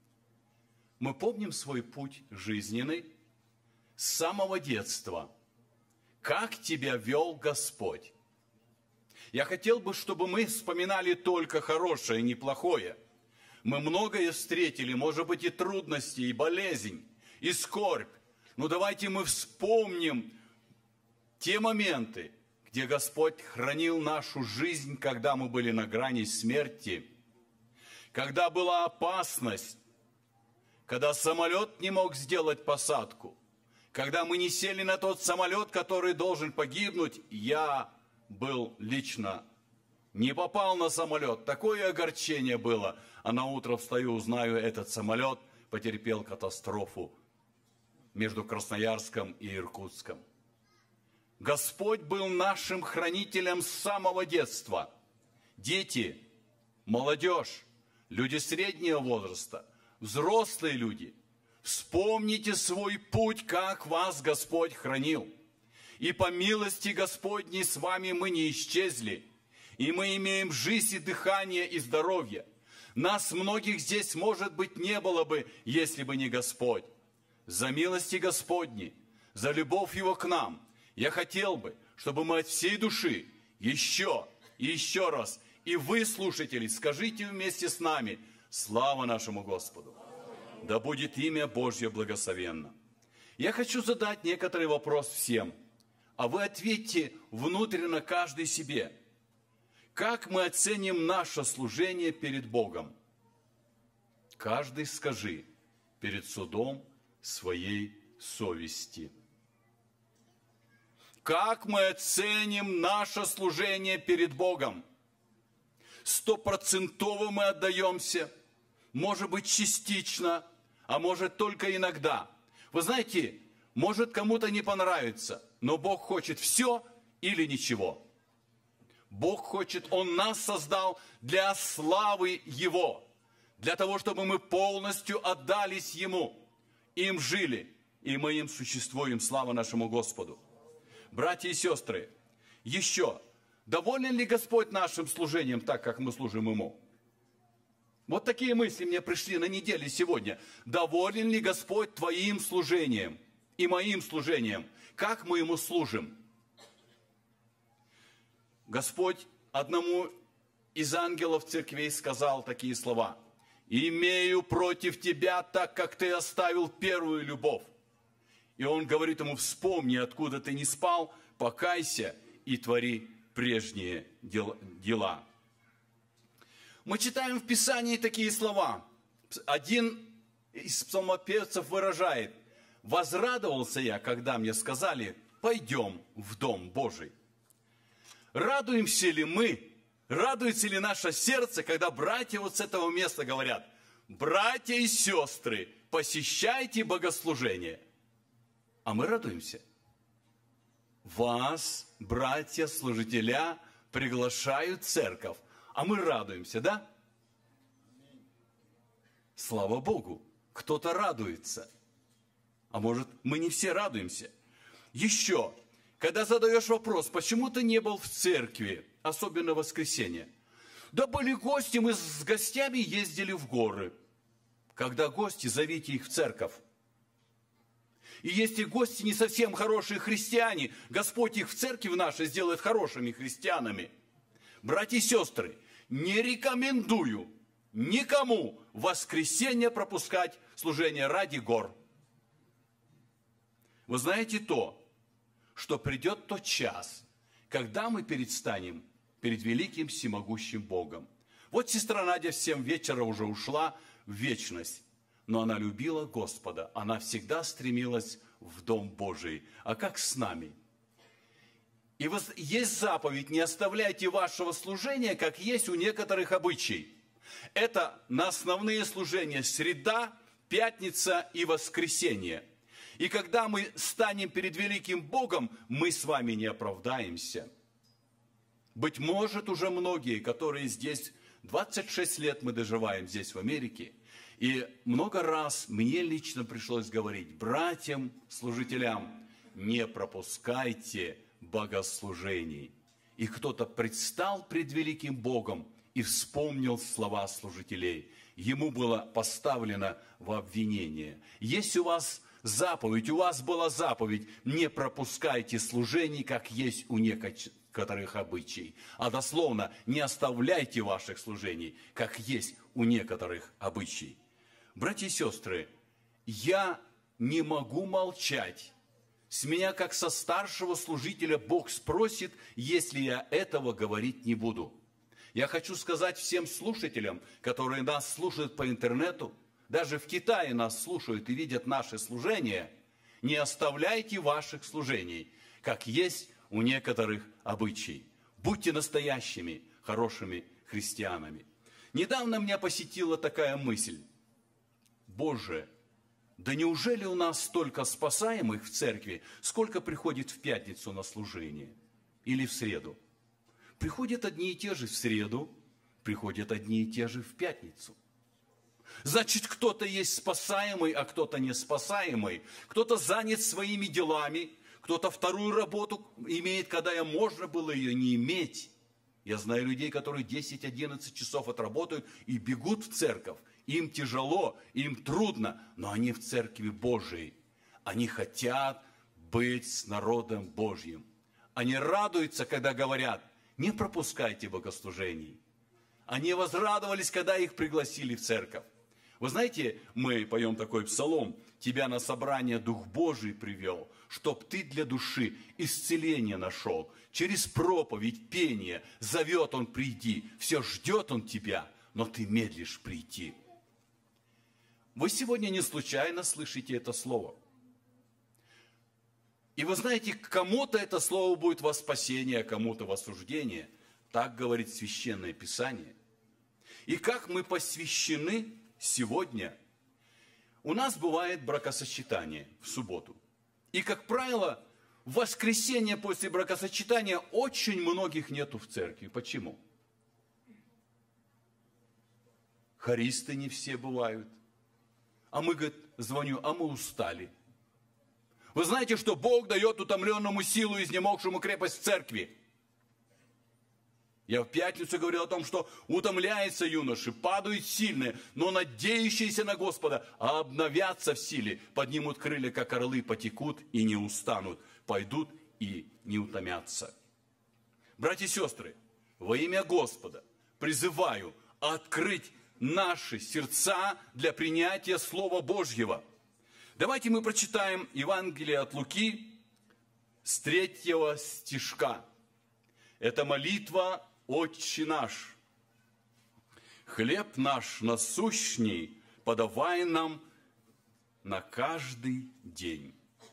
[SPEAKER 4] Мы помним свой путь жизненный с самого детства. Как тебя вел Господь? Я хотел бы, чтобы мы вспоминали только хорошее, не плохое. Мы многое встретили, может быть, и трудности, и болезнь, и скорбь. Но давайте мы вспомним те моменты, где Господь хранил нашу жизнь, когда мы были на грани смерти, когда была опасность, когда самолет не мог сделать посадку, когда мы не сели на тот самолет, который должен погибнуть. Я был лично, не попал на самолет. Такое огорчение было. А на утро встаю, узнаю, этот самолет потерпел катастрофу между Красноярском и Иркутском. Господь был нашим хранителем с самого детства. Дети, молодежь, люди среднего возраста, взрослые люди, вспомните свой путь, как вас Господь хранил. И по милости Господней с вами мы не исчезли, и мы имеем жизнь и дыхание и здоровье. Нас многих здесь, может быть, не было бы, если бы не Господь. За милости Господни, за любовь Его к нам, я хотел бы, чтобы мы от всей души еще и еще раз, и вы, слушатели, скажите вместе с нами: слава нашему Господу! Да будет имя Божье благословенно. Я хочу задать некоторый вопрос всем, а вы ответьте внутренно каждый себе. Как мы оценим наше служение перед Богом? Каждый скажи перед судом своей совести. Как мы оценим наше служение перед Богом? 100% мы отдаемся, может быть, частично, а может, только иногда. Вы знаете, может, кому-то не понравится, но Бог хочет все или ничего. Бог хочет, Он нас создал для славы Его. для того, чтобы мы полностью отдались Ему, им жили, и мы им существуем. Слава нашему Господу. Братья и сестры, еще, доволен ли Господь нашим служением так, как мы служим Ему? Вот такие мысли мне пришли на неделе сегодня. Доволен ли Господь твоим служением и моим служением? Как мы Ему служим? Господь одному из ангелов церквей сказал такие слова. «Имею против тебя, так как ты оставил первую любовь». И он говорит ему: вспомни, откуда ты не спал, покайся и твори прежние дела. Мы читаем в Писании такие слова. Один из псалмопевцев выражает: «Возрадовался я, когда мне сказали, пойдем в Дом Божий». Радуемся ли мы, радуется ли наше сердце, когда братья вот с этого места говорят: братья и сестры, посещайте богослужение. А мы радуемся. Вас, братья, служителя, приглашают в церковь. А мы радуемся, да? Слава Богу, кто-то радуется. А может, мы не все радуемся. Еще, когда задаешь вопрос, почему ты не был в церкви, особенно в воскресенье? Да были гости, мы с гостями ездили в горы. Когда гости, зовите их в церковь. И если гости не совсем хорошие христиане, Господь их в церкви нашей сделает хорошими христианами. Братья и сестры, не рекомендую никому в воскресенье пропускать служение ради гор. Вы знаете то, что придет тот час, когда мы предстанем перед великим всемогущим Богом. Вот сестра Надя в 7 вечера уже ушла в вечность, но она любила Господа, она всегда стремилась в Дом Божий. А как с нами? И есть заповедь: не оставляйте вашего служения, как есть у некоторых обычай. Это на основные служения: среда, пятница и воскресенье. И когда мы станем перед великим Богом, мы с вами не оправдаемся. Быть может, уже многие, которые здесь, 26 лет мы доживаем здесь, в Америке, и много раз мне лично пришлось говорить братьям, служителям: не пропускайте богослужений. И кто-то предстал пред великим Богом и вспомнил слова служителей. Ему было поставлено в обвинение. Есть у вас заповедь, у вас была заповедь: не пропускайте служений, как есть у некоторых обычаев. А дословно: не оставляйте ваших служений, как есть у некоторых обычаев. Братья и сестры, я не могу молчать. С меня, как со старшего служителя, Бог спросит, если я этого говорить не буду. Я хочу сказать всем слушателям, которые нас слушают по интернету, даже в Китае нас слушают и видят наши служения: не оставляйте ваших служений, как есть у некоторых обычаев. Будьте настоящими, хорошими христианами. Недавно меня посетила такая мысль: Боже, да неужели у нас столько спасаемых в церкви, сколько приходит в пятницу на служение или в среду? Приходят одни и те же в среду, приходят одни и те же в пятницу. Значит, кто-то есть спасаемый, а кто-то не спасаемый. Кто-то занят своими делами, кто-то вторую работу имеет, когда можно было ее не иметь. Я знаю людей, которые 10-11 часов отработают и бегут в церковь. Им тяжело, им трудно, но они в церкви Божией. Они хотят быть с народом Божьим. Они радуются, когда говорят: не пропускайте богослужений. Они возрадовались, когда их пригласили в церковь. Вы знаете, мы поем такой псалом: «Тебя на собрание Дух Божий привел, чтоб ты для души исцеление нашел. Через проповедь, пение зовет Он: приди. Все ждет Он тебя, но ты медлишь прийти». Вы сегодня не случайно слышите это слово. И вы знаете, кому-то это слово будет во спасение, а кому-то в осуждение. Так говорит Священное Писание. И как мы посвящены сегодня? У нас бывает бракосочетание в субботу. И, как правило, в воскресенье после бракосочетания очень многих нету в церкви. Почему? хористы не все бывают. А мы, говорит, звоню, а мы устали. Вы знаете, что Бог дает утомленному силу, изнемогшему крепость церкви? Я в пятницу говорил о том, что утомляются юноши, падают сильные, но надеющиеся на Господа обновятся в силе, поднимут крылья, как орлы, потекут и не устанут, пойдут и не утомятся. Братья и сестры, во имя Господа призываю открыть наши сердца для принятия Слова Божьего. Давайте мы прочитаем Евангелие от Луки с 3 стишка. Это молитва «Отче наш». «Хлеб наш насущный подавай нам на каждый день».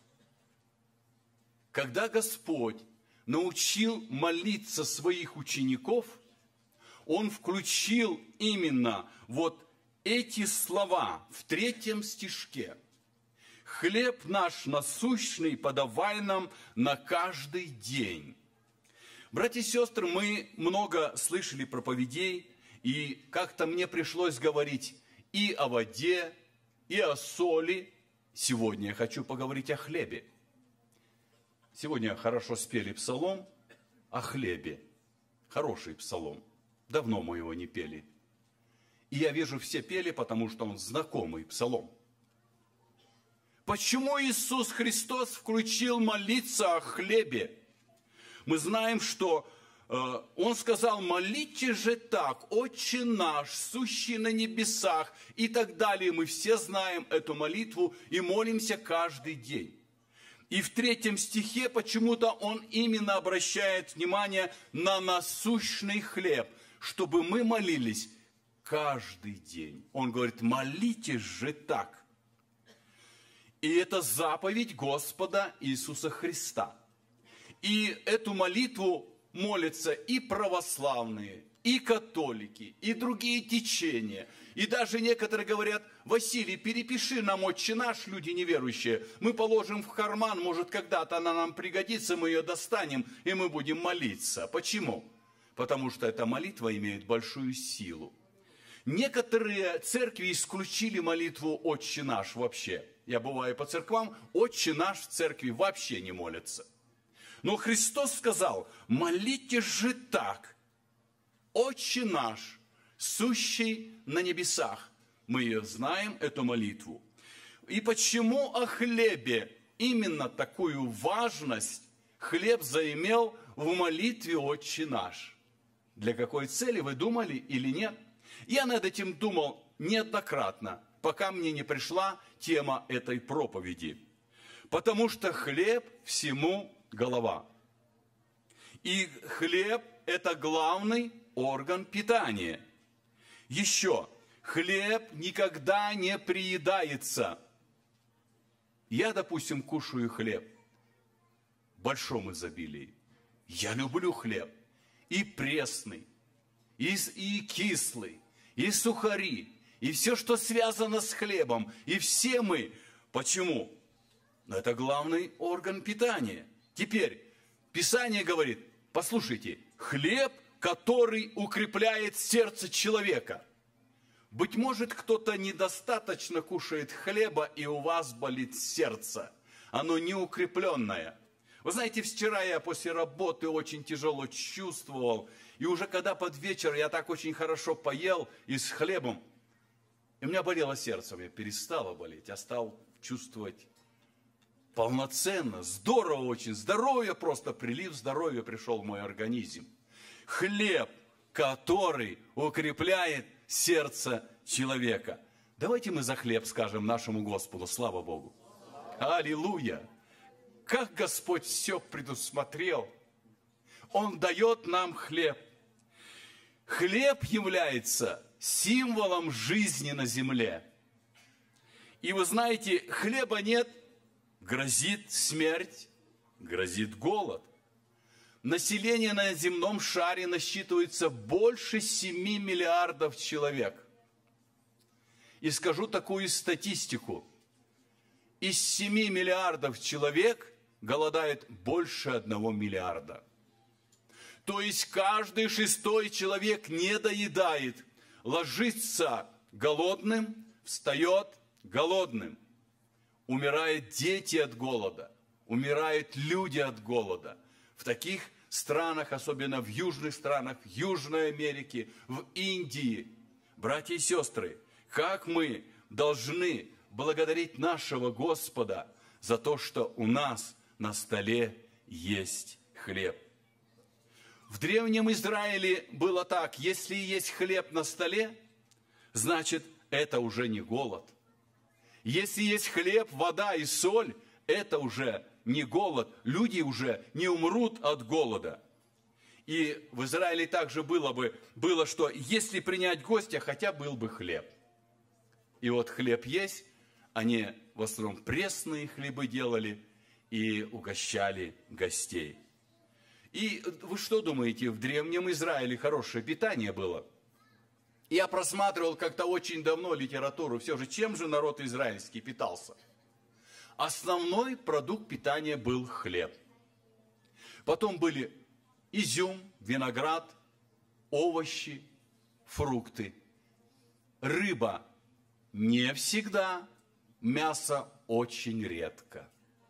[SPEAKER 4] Когда Господь научил молиться своих учеников, Он включил именно вот эти слова в 3 стишке. «Хлеб наш насущный подавай нам на каждый день». Братья и сестры, мы много слышали проповедей, и как-то мне пришлось говорить и о воде, и о соли. Сегодня я хочу поговорить о хлебе. Сегодня хорошо спели псалом о хлебе. Хороший псалом. Давно мы его не пели. И я вижу, все пели, потому что он знакомый псалом. Почему Иисус Христос включил молиться о хлебе? Мы знаем, что Он сказал, молите же так, Отче наш, сущий на небесах, и так далее. Мы все знаем эту молитву и молимся каждый день. И в 3 стихе почему-то Он именно обращает внимание на насущный хлеб, чтобы мы молились каждый день. Он говорит, молитесь же так. И это заповедь Господа Иисуса Христа. И эту молитву молятся и православные, и католики, и другие течения. И даже некоторые говорят, Василий, перепиши нам «Отче наш», люди неверующие. Мы положим в карман, может, когда-то она нам пригодится, мы ее достанем, и мы будем молиться. Почему? Потому что эта молитва имеет большую силу. Некоторые церкви исключили молитву «Отче наш» вообще. Я бываю по церквам, «Отче наш» в церкви вообще не молятся. Но Христос сказал, молитесь же так, Отче наш, сущий на небесах. Мы ее знаем, эту молитву. И почему о хлебе именно такую важность хлеб заимел в молитве «Отче наш»? Для какой цели, вы думали или нет? Я над этим думал неоднократно, пока мне не пришла тема этой проповеди. Потому что хлеб всему голова. И хлеб – это главный орган питания. Еще, хлеб никогда не приедается. Я, допустим, кушаю хлеб в большом изобилии. Я люблю хлеб. И пресный, и кислый, и сухари, и все, что связано с хлебом. И все мы. Почему? Это главный орган питания. Теперь, Писание говорит, послушайте, хлеб, который укрепляет сердце человека. Быть может, кто-то недостаточно кушает хлеба, и у вас болит сердце. Оно неукрепленное. Вы знаете, вчера я после работы очень тяжело чувствовал, и уже когда под вечер я так очень хорошо поел и с хлебом, и у меня болело сердце, у меня перестало болеть, я стал чувствовать полноценно, здорово очень, здоровье просто, прилив здоровья пришел в мой организм. Хлеб, который укрепляет сердце человека. Давайте мы за хлеб скажем нашему Господу, слава Богу. Аллилуйя! Как Господь все предусмотрел. Он дает нам хлеб. Хлеб является символом жизни на земле. И вы знаете, хлеба нет, грозит смерть, грозит голод. Население на земном шаре насчитывается больше 7 миллиардов человек. И скажу такую статистику. Из 7 миллиардов человек голодает больше 1 миллиарда. То есть каждый 6-й человек не доедает, ложится голодным, встает голодным. Умирают дети от голода, умирают люди от голода. В таких странах, особенно в южных странах, в Южной Америке, в Индии, братья и сестры, как мы должны благодарить нашего Господа за то, что у нас на столе есть хлеб. В Древнем Израиле было так: если есть хлеб на столе, значит, это уже не голод. Если есть хлеб, вода и соль, это уже не голод. Люди уже не умрут от голода. И в Израиле также было, что если принять гостя, хотя был бы хлеб. И вот хлеб есть, они в основном пресные хлебы делали и угощали гостей. И вы что думаете, в Древнем Израиле хорошее питание было? Я просматривал как-то очень давно литературу, все же, чем же народ израильский питался? Основной продукт питания был хлеб. Потом были изюм, виноград, овощи, фрукты. Рыба не всегда, мясо очень редко.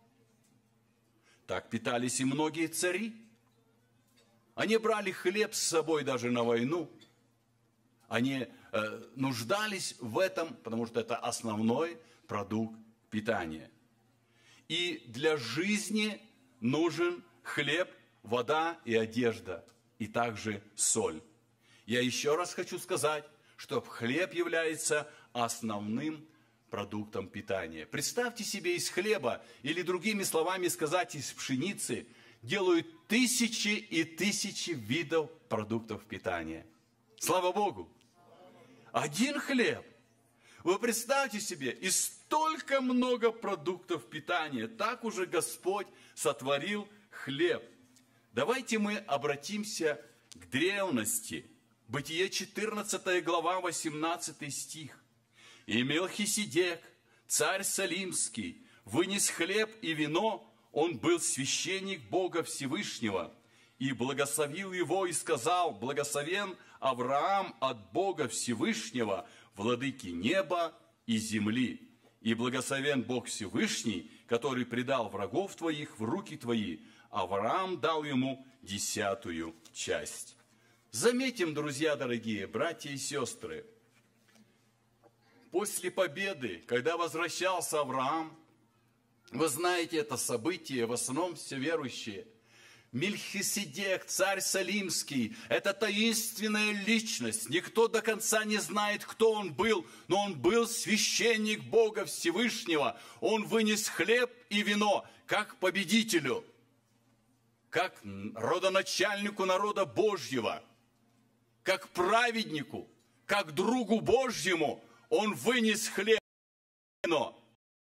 [SPEAKER 4] Так питались и многие цари. Они брали хлеб с собой даже на войну. Они нуждались в этом, потому что это основной продукт питания. И для жизни нужен хлеб, вода и одежда, и также соль. Я еще раз хочу сказать, что хлеб является основным продуктом питания. Представьте себе, из хлеба, или другими словами сказать, из пшеницы, делают тысячи и тысячи видов продуктов питания. Слава Богу! Один хлеб. Вы представьте себе, и столько много продуктов питания. Так уже Господь сотворил хлеб. Давайте мы обратимся к древности. Бытие 14 глава, 18 стих. «И Мелхиседек, царь Салимский, вынес хлеб и вино, он был священник Бога Всевышнего, и благословил его, и сказал: благословен Авраам от Бога Всевышнего, владыки неба и земли, и благословен Бог Всевышний, который предал врагов твоих в руки твои. Авраам дал ему 10 часть». Заметим, друзья дорогие, братья и сестры, после победы, когда возвращался Авраам, вы знаете это событие, в основном все верующие, Мелхиседек, царь Салимский, это таинственная личность. Никто до конца не знает, кто он был, но он был священник Бога Всевышнего. Он вынес хлеб и вино, как победителю, как родоначальнику народа Божьего, как праведнику, как другу Божьему. Он вынес хлеб и вино.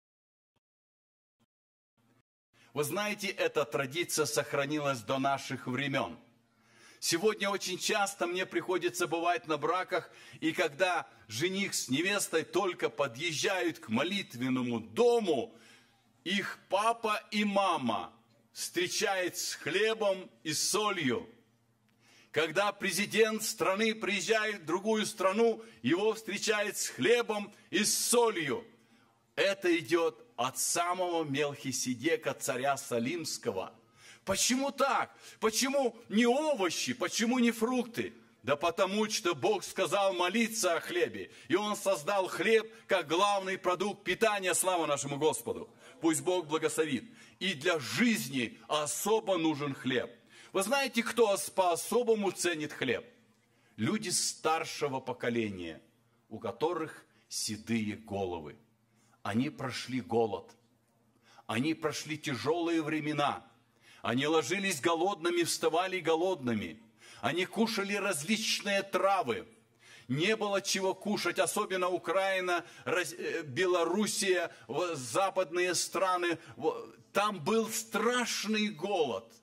[SPEAKER 4] Вы знаете, эта традиция сохранилась до наших времен. Сегодня очень часто мне приходится бывать на браках, и когда жених с невестой только подъезжают к молитвенному дому, их папа и мама встречают с хлебом и солью. Когда президент страны приезжает в другую страну, его встречают с хлебом и с солью. Это идет от самого Мелхиседека, царя Салимского. Почему так? Почему не овощи? Почему не фрукты? Да потому что Бог сказал молиться о хлебе. И Он создал хлеб как главный продукт питания. Слава нашему Господу. Пусть Бог благословит. И для жизни особо нужен хлеб. Вы знаете, кто по-особому ценит хлеб? Люди старшего поколения, у которых седые головы. Они прошли голод. Они прошли тяжелые времена. Они ложились голодными, вставали голодными. Они кушали различные травы. Не было чего кушать, особенно Украина, Белоруссия, западные страны. Там был страшный голод.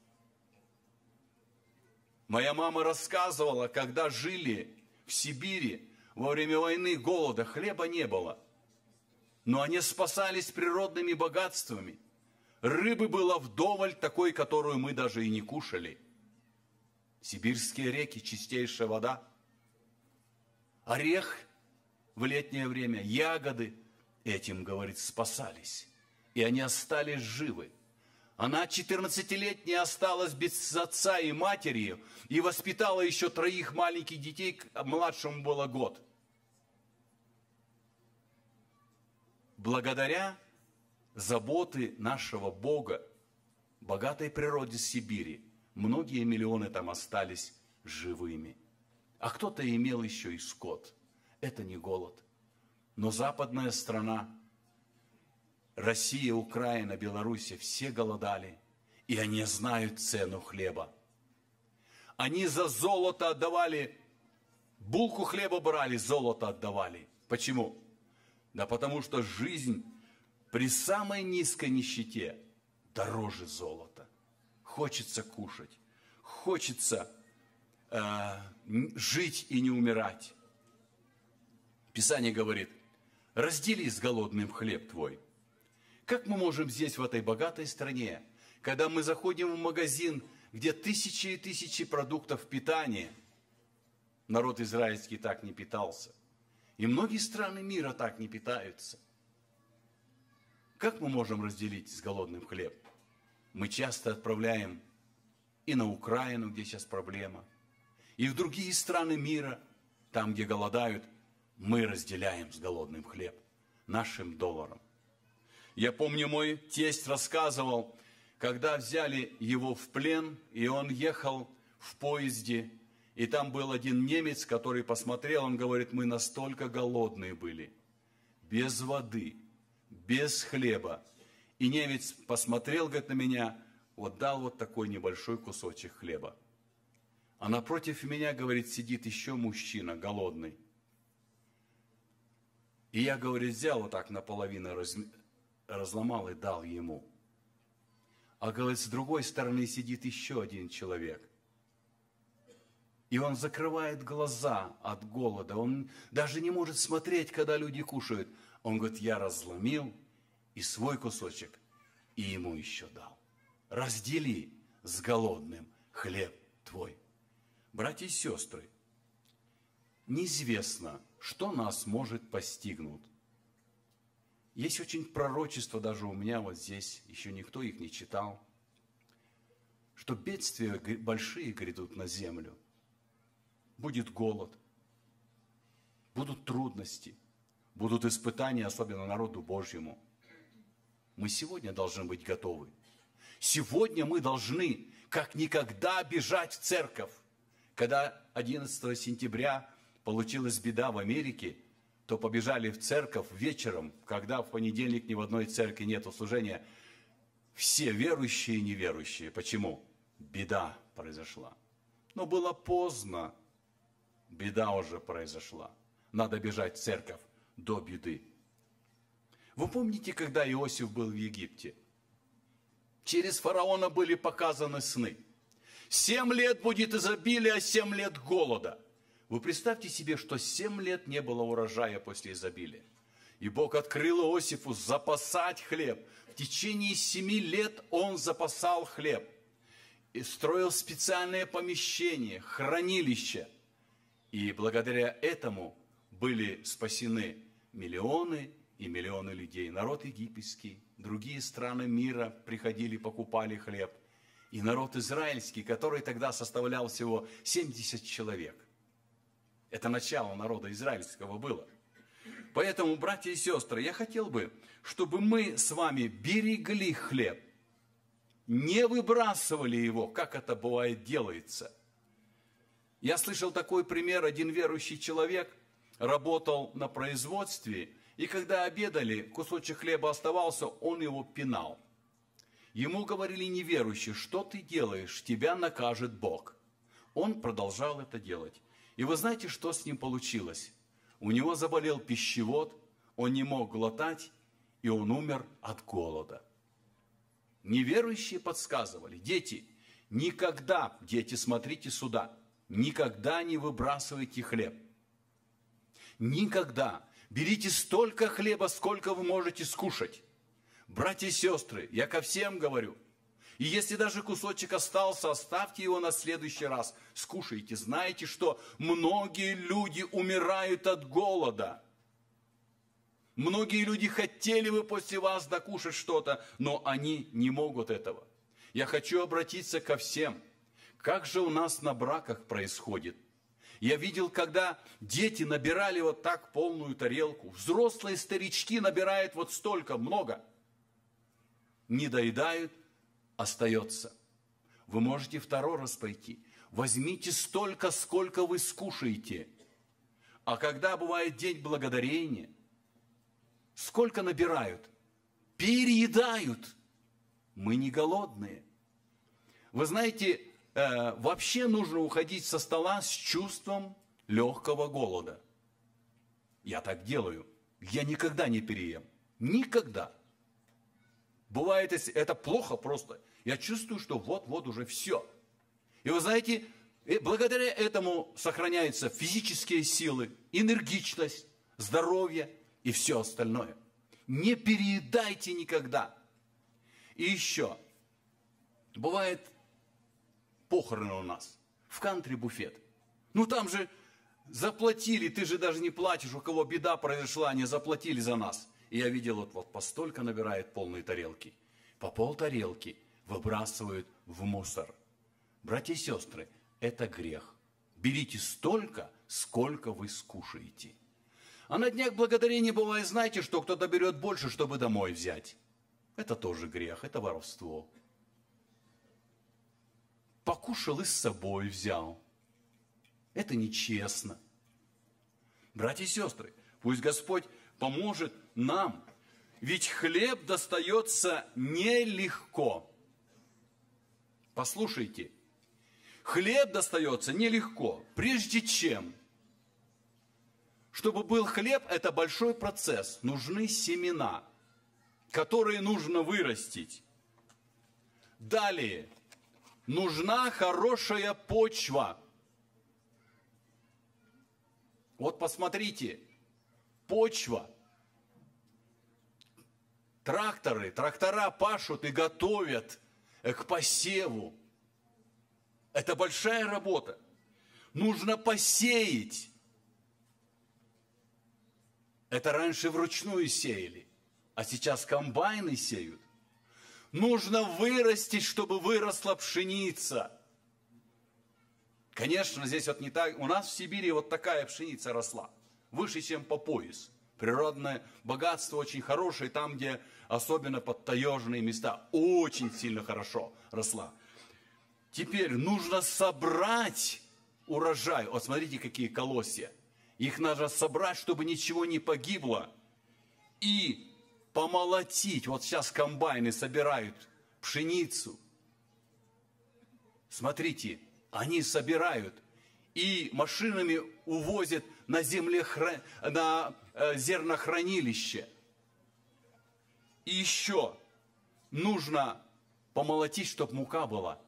[SPEAKER 4] Моя мама рассказывала, когда жили в Сибири во время войны, голода, хлеба не было. Но они спасались природными богатствами. Рыбы было вдоволь, такой, которую мы даже и не кушали. Сибирские реки, чистейшая вода. Орех в летнее время, ягоды, этим, говорит, спасались. И они остались живы. Она 14-летняя осталась без отца и матери и воспитала еще 3 маленьких детей, младшему было год. Благодаря заботы нашего Бога, богатой природе Сибири, многие миллионы там остались живыми. А кто-то имел еще и скот. Это не голод. Но западная страна, Россия, Украина, Белоруссия, все голодали, и они знают цену хлеба. Они за золото отдавали, булку хлеба брали, золото отдавали. Почему? Да потому что жизнь при самой низкой нищете дороже золота. Хочется кушать, хочется жить и не умирать. Писание говорит, раздели с голодным хлеб твой. Как мы можем здесь, в этой богатой стране, когда мы заходим в магазин, где тысячи и тысячи продуктов питания, народ израильский так не питался, и многие страны мира так не питаются. Как мы можем разделить с голодным хлеб? Мы часто отправляем и на Украину, где сейчас проблема, и в другие страны мира, там, где голодают, мы разделяем с голодным хлеб нашим долларом. Я помню, мой тесть рассказывал, когда взяли его в плен, и он ехал в поезде, и там был один немец, который посмотрел, он говорит, мы настолько голодные были, без воды, без хлеба. И немец посмотрел, говорит, на меня, вот дал вот такой небольшой кусочек хлеба. А напротив меня, говорит, сидит еще мужчина голодный. И я, говорит, взял вот так наполовину, разломал и дал ему. А, говорит, с другой стороны сидит еще один человек. И он закрывает глаза от голода. Он даже не может смотреть, когда люди кушают. Он говорит, я разломил и свой кусочек, и ему еще дал. Раздели с голодным хлеб твой. Братья и сестры, неизвестно, что нас может постигнуть. Есть очень пророчество даже у меня вот здесь, еще никто их не читал, что бедствия большие грядут на землю. Будет голод, будут трудности, будут испытания, особенно народу Божьему. Мы сегодня должны быть готовы. Сегодня мы должны как никогда бежать в церковь. Когда 11 сентября получилась беда в Америке, то побежали в церковь вечером, когда в понедельник ни в одной церкви нету служения. Все верующие и неверующие. Почему? Беда произошла. Но было поздно. Беда уже произошла. Надо бежать в церковь до беды. Вы помните, когда Иосиф был в Египте? Через фараона были показаны сны. 7 лет будет изобилие, а 7 лет голода. Вы представьте себе, что 7 лет не было урожая после изобилия. И Бог открыл Иосифу запасать хлеб. В течение 7 лет он запасал хлеб. И строил специальное помещение, хранилище. И благодаря этому были спасены миллионы и миллионы людей. Народ египетский, другие страны мира приходили, покупали хлеб. И народ израильский, который тогда составлял всего 70 человек. Это начало народа израильского было. Поэтому, братья и сестры, я хотел бы, чтобы мы с вами берегли хлеб, не выбрасывали его, как это бывает делается. Я слышал такой пример, один верующий человек работал на производстве, и когда обедали, кусочек хлеба оставался, он его пинал. Ему говорили неверующие, что ты делаешь, тебя накажет Бог. Он продолжал это делать. И вы знаете, что с ним получилось? У него заболел пищевод, он не мог глотать, и он умер от голода. Неверующие подсказывали, дети, никогда, дети, смотрите сюда, никогда не выбрасывайте хлеб. Никогда. Берите столько хлеба, сколько вы можете скушать. Братья и сестры, я ко всем говорю, и если даже кусочек остался, оставьте его на следующий раз. Скушайте. Знаете, что многие люди умирают от голода. Многие люди хотели бы после вас докушать что-то, но они не могут этого. Я хочу обратиться ко всем. Как же у нас на браках происходит? Я видел, когда дети набирали вот так полную тарелку, взрослые старички набирают вот столько, много. Не доедают, остается. Вы можете второй раз пойти. Возьмите столько, сколько вы скушаете. А когда бывает день благодарения, сколько набирают? Переедают. Мы не голодные. Вы знаете, вообще нужно уходить со стола с чувством легкого голода. Я так делаю. Я никогда не переем. Никогда. Бывает, это плохо просто. Я чувствую, что вот уже все. И вы знаете, благодаря этому сохраняются физические силы, энергичность, здоровье и все остальное. Не переедайте никогда. И еще. Бывает похороны у нас в кантри-буфет. Ну там же заплатили, ты же даже не платишь, у кого беда произошла, они заплатили за нас. И я видел, вот постолько набирает полные тарелки. По полтарелки выбрасывают в мусор. Братья и сестры, это грех. Берите столько, сколько вы скушаете. А на днях благодарения бывает, знаете, что кто-то берет больше, чтобы домой взять. Это тоже грех, это воровство. Покушал и с собой взял. Это нечестно. Братья и сестры, пусть Господь поможет нам. Ведь хлеб достается нелегко. Послушайте, хлеб достается нелегко. Прежде чем, чтобы был хлеб, это большой процесс. Нужны семена, которые нужно вырастить. Далее, нужна хорошая почва. Вот посмотрите, почва. Трактора пашут и готовят к посеву. Это большая работа. Нужно посеять. Это раньше вручную сеяли, а сейчас комбайны сеют. Нужно вырастить, чтобы выросла пшеница. Конечно, здесь вот не так. У нас в Сибири вот такая пшеница росла, выше, чем по пояс. Природное богатство очень хорошее, там, где особенно подтаежные места, очень сильно хорошо росла. Теперь нужно собрать урожай. Вот смотрите, какие колосья. Их надо собрать, чтобы ничего не погибло. И помолотить. Вот сейчас комбайны собирают пшеницу. Смотрите, они собирают и машинами увозят на зернохранилище. И еще нужно помолотить, чтобы мука была.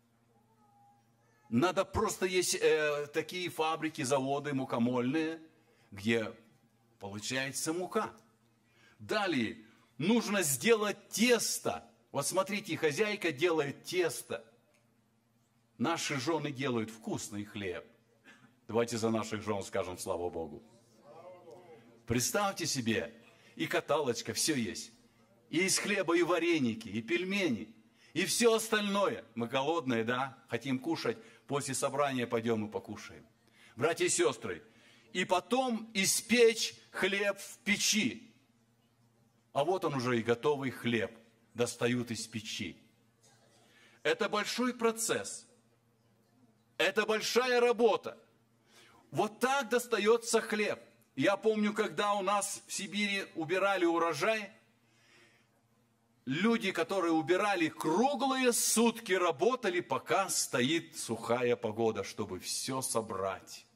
[SPEAKER 4] Надо просто есть такие фабрики, заводы мукомольные, где получается мука. Далее нужно сделать тесто. Вот смотрите, хозяйка делает тесто. Наши жены делают вкусный хлеб. Давайте за наших жен скажем слава Богу. Представьте себе, и каталочка, все есть. И из хлеба и вареники, и пельмени, и все остальное. Мы голодные, да? Хотим кушать. После собрания пойдем и покушаем. Братья и сестры, и потом испечь хлеб в печи. А вот он уже и готовый хлеб достают из печи. Это большой процесс. Это большая работа. Вот так достается хлеб. Я помню, когда у нас в Сибири убирали урожай, люди, которые убирали, круглые сутки работали, пока стоит сухая погода, чтобы все собрать.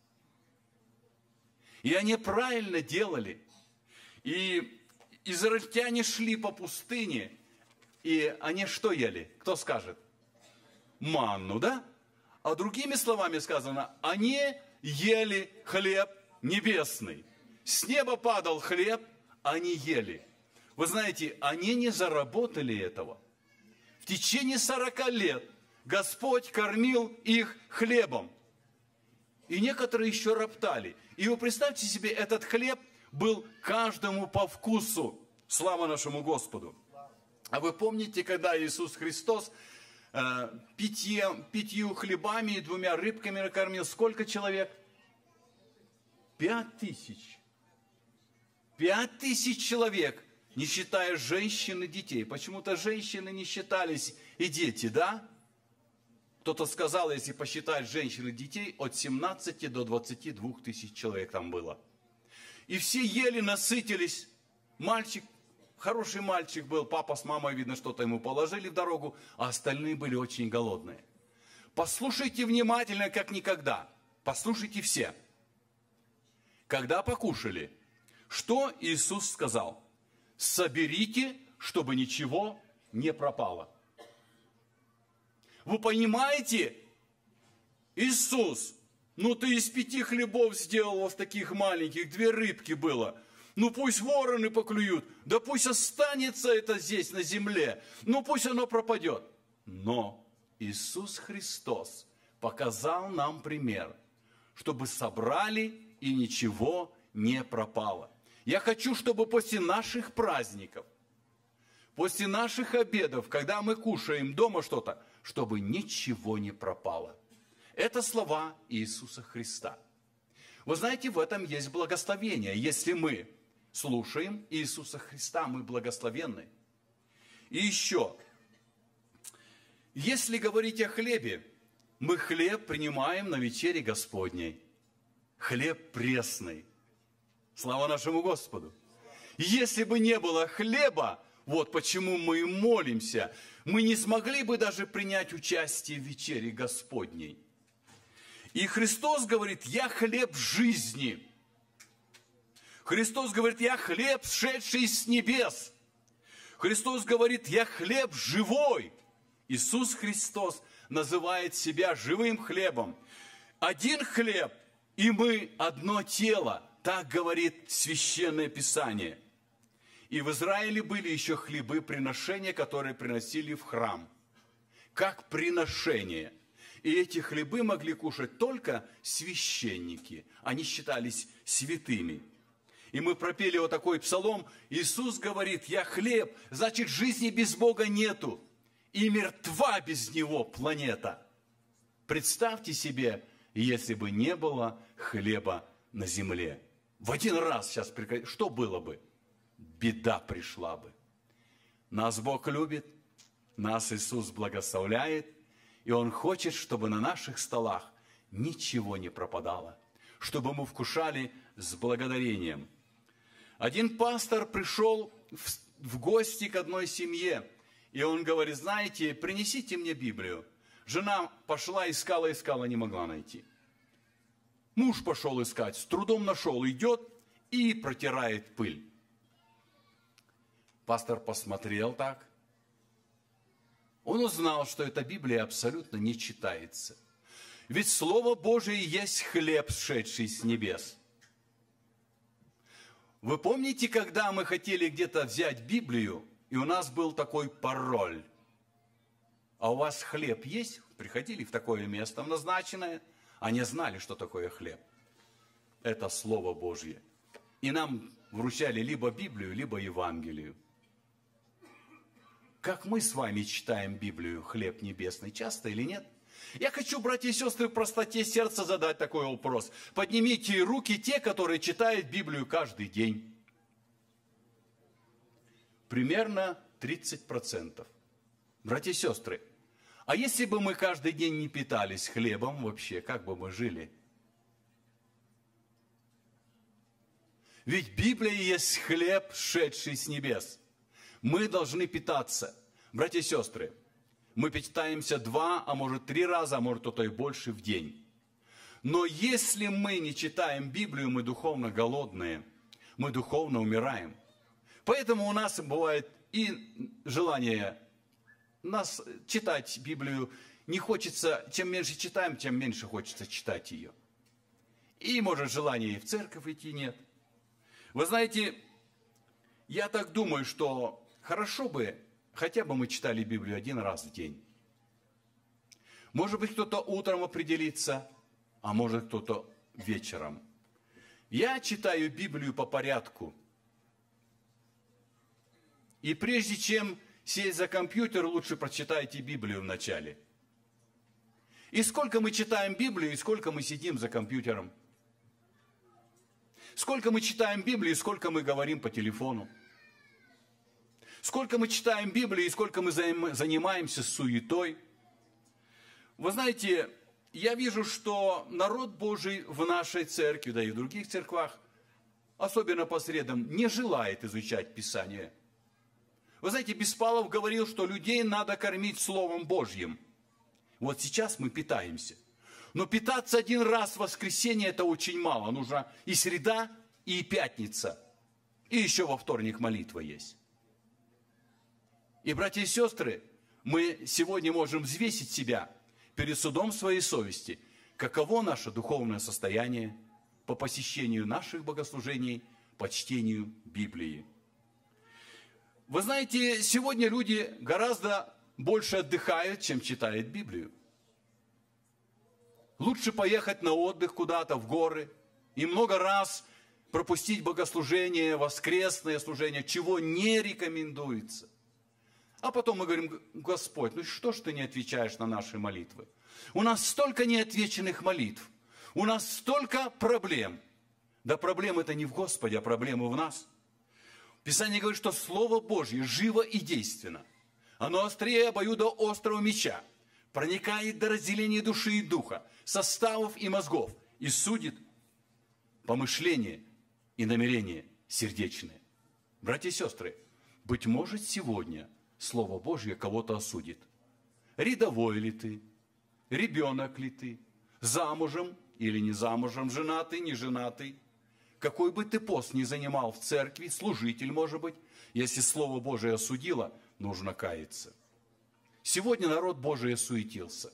[SPEAKER 4] И они правильно делали. И израильтяне шли по пустыне, и они что ели? Кто скажет? Манну, да? А другими словами сказано, они ели хлеб небесный. С неба падал хлеб, они ели. Вы знаете, они не заработали этого. В течение 40 лет Господь кормил их хлебом. И некоторые еще роптали. И вы представьте себе, этот хлеб, был каждому по вкусу. Слава нашему Господу. А вы помните, когда Иисус Христос 5 хлебами и 2 рыбками накормил сколько человек? 5000. 5000 человек, не считая женщин и детей. Почему-то женщины не считались и дети, да? Кто-то сказал, если посчитать женщин и детей, от 17 до 22 тысяч человек там было. И все ели, насытились. Мальчик, хороший мальчик был, папа с мамой, видно, что-то ему положили в дорогу, а остальные были очень голодные. Послушайте внимательно, как никогда. Послушайте все. Когда покушали, что Иисус сказал? Соберите, чтобы ничего не пропало. Вы понимаете? Иисус, ну ты из 5 хлебов сделал вот таких маленьких, 2 рыбки было. Ну пусть вороны поклюют, да пусть останется это здесь на земле, ну пусть оно пропадет. Но Иисус Христос показал нам пример, чтобы собрали и ничего не пропало. Я хочу, чтобы после наших праздников, после наших обедов, когда мы кушаем дома что-то, чтобы ничего не пропало. Это слова Иисуса Христа. Вы знаете, в этом есть благословение. Если мы слушаем Иисуса Христа, мы благословенны. И еще, если говорить о хлебе, мы хлеб принимаем на вечере Господней. Хлеб пресный. Слава нашему Господу. Если бы не было хлеба, вот почему мы молимся, мы не смогли бы даже принять участие в вечере Господней. И Христос говорит, я хлеб жизни. Христос говорит, я хлеб, сшедший с небес. Христос говорит, я хлеб живой. Иисус Христос называет себя живым хлебом. Один хлеб, и мы одно тело. Так говорит Священное Писание. И в Израиле были еще хлебы приношения, которые приносили в храм. Как приношение. И эти хлебы могли кушать только священники. Они считались святыми. И мы пропели вот такой псалом. Иисус говорит, я хлеб, значит жизни без Бога нету. И мертва без Него планета. Представьте себе, если бы не было хлеба на земле. В один раз сейчас, что было бы? Беда пришла бы. Нас Бог любит, нас Иисус благословляет, и Он хочет, чтобы на наших столах ничего не пропадало, чтобы мы вкушали с благодарением. Один пастор пришел в гости к одной семье, и он говорит, знаете, принесите мне Библию. Жена пошла, искала, не могла найти. Муж пошел искать, с трудом нашел, идет и протирает пыль. Пастор посмотрел так. Он узнал, что эта Библия абсолютно не читается. Ведь Слово Божие есть хлеб, сшедший с небес. Вы помните, когда мы хотели где-то взять Библию, и у нас был такой пароль? А у вас хлеб есть? Приходили в такое место назначенное, они знали, что такое хлеб. Это Слово Божье. И нам вручали либо Библию, либо Евангелию. Как мы с вами читаем Библию, хлеб небесный, часто или нет? Я хочу, братья и сестры, в простоте сердца задать такой вопрос. Поднимите руки те, которые читают Библию каждый день. Примерно 30%. Братья и сестры, а если бы мы каждый день не питались хлебом вообще, как бы мы жили? Ведь Библия есть хлеб, сшедший с небес. Мы должны питаться. Братья и сестры, мы питаемся 2, а может 3 раза, а может кто-то и больше в день. Но если мы не читаем Библию, мы духовно голодные, мы духовно умираем. Поэтому у нас бывает и желание нас читать Библию не хочется, чем меньше читаем, тем меньше хочется читать ее. И, может, желания и в церковь идти нет. Вы знаете, я так думаю, что хорошо бы, хотя бы мы читали Библию 1 раз в день. Может быть, кто-то утром определится, а может, кто-то вечером. Я читаю Библию по порядку. И прежде чем сесть за компьютер, лучше прочитайте Библию вначале. И сколько мы читаем Библию, и сколько мы сидим за компьютером. Сколько мы читаем Библию, и сколько мы говорим по телефону. Сколько мы читаем Библию, и сколько мы занимаемся суетой. Вы знаете, я вижу, что народ Божий в нашей церкви, да и в других церквах, особенно по средам, не желает изучать Писание. Вы знаете, Беспалов говорил, что людей надо кормить Словом Божьим. Вот сейчас мы питаемся. Но питаться один раз в воскресенье – это очень мало. Нужна и среда, и пятница. И еще во вторник молитва есть. И, братья и сестры, мы сегодня можем взвесить себя перед судом своей совести. Каково наше духовное состояние по посещению наших богослужений, по чтению Библии. Вы знаете, сегодня люди гораздо больше отдыхают, чем читают Библию. Лучше поехать на отдых куда-то в горы и много раз пропустить богослужение, воскресное служение, чего не рекомендуется. А потом мы говорим: Господь, ну что ж ты не отвечаешь на наши молитвы? У нас столько неотвеченных молитв, у нас столько проблем. Да проблема это не в Господе, а проблема в нас. Писание говорит, что Слово Божье живо и действенно. Оно острее обоюдоострого меча, проникает до разделения души и духа, составов и мозгов, и судит помышления и намерения сердечные. Братья и сестры, быть может, сегодня Слово Божье кого-то осудит. Рядовой ли ты, ребенок ли ты, замужем или не замужем, женатый, не женатый, какой бы ты пост ни занимал в церкви, служитель, может быть, если Слово Божие осудило, нужно каяться. Сегодня народ Божий суетился.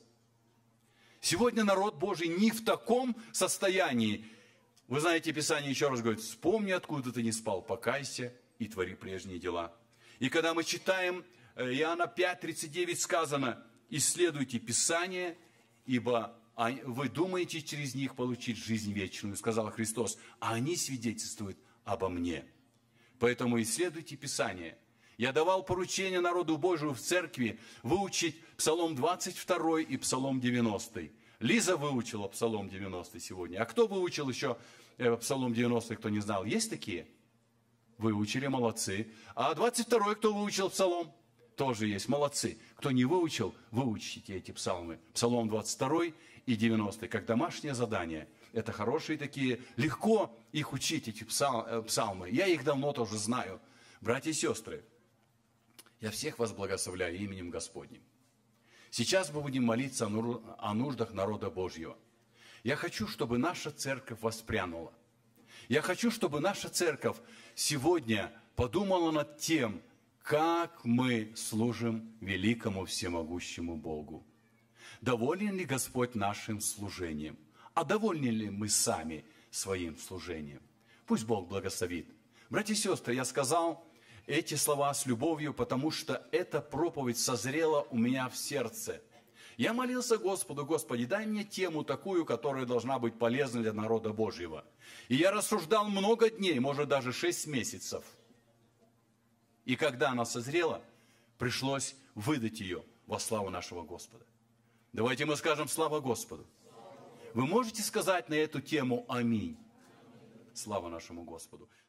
[SPEAKER 4] Сегодня народ Божий не в таком состоянии. Вы знаете, Писание еще раз говорит: вспомни, откуда ты не спал, покайся и твори прежние дела. И когда мы читаем Иоанна 5:39, сказано: исследуйте Писание, ибо вы думаете через них получить жизнь вечную, сказал Христос, а они свидетельствуют обо мне. Поэтому исследуйте Писание. Я давал поручение народу Божию в церкви выучить Псалом 22 и Псалом 90. Лиза выучила Псалом 90 сегодня. А кто выучил еще Псалом 90, кто не знал? Есть такие? Выучили, молодцы. А 22 кто выучил Псалом? Тоже есть, молодцы. Кто не выучил, выучите эти псалмы. Псалом 22 и 90, как домашнее задание. Это хорошие такие, легко их учить, эти псалмы. Я их давно тоже знаю. Братья и сестры, я всех вас благословляю именем Господним. Сейчас мы будем молиться о нуждах народа Божьего. Я хочу, чтобы наша церковь воспрянула. Я хочу, чтобы наша церковь сегодня подумала над тем, как мы служим великому всемогущему Богу. Доволен ли Господь нашим служением? А довольны ли мы сами своим служением? Пусть Бог благословит. Братья и сестры, я сказал эти слова с любовью, потому что эта проповедь созрела у меня в сердце. Я молился Господу: Господи, дай мне тему такую, которая должна быть полезна для народа Божьего. И я рассуждал много дней, может даже 6 месяцев. И когда она созрела, пришлось выдать ее во славу нашего Господа. Давайте мы скажем: слава Господу. Вы можете сказать на эту тему аминь? Слава нашему Господу.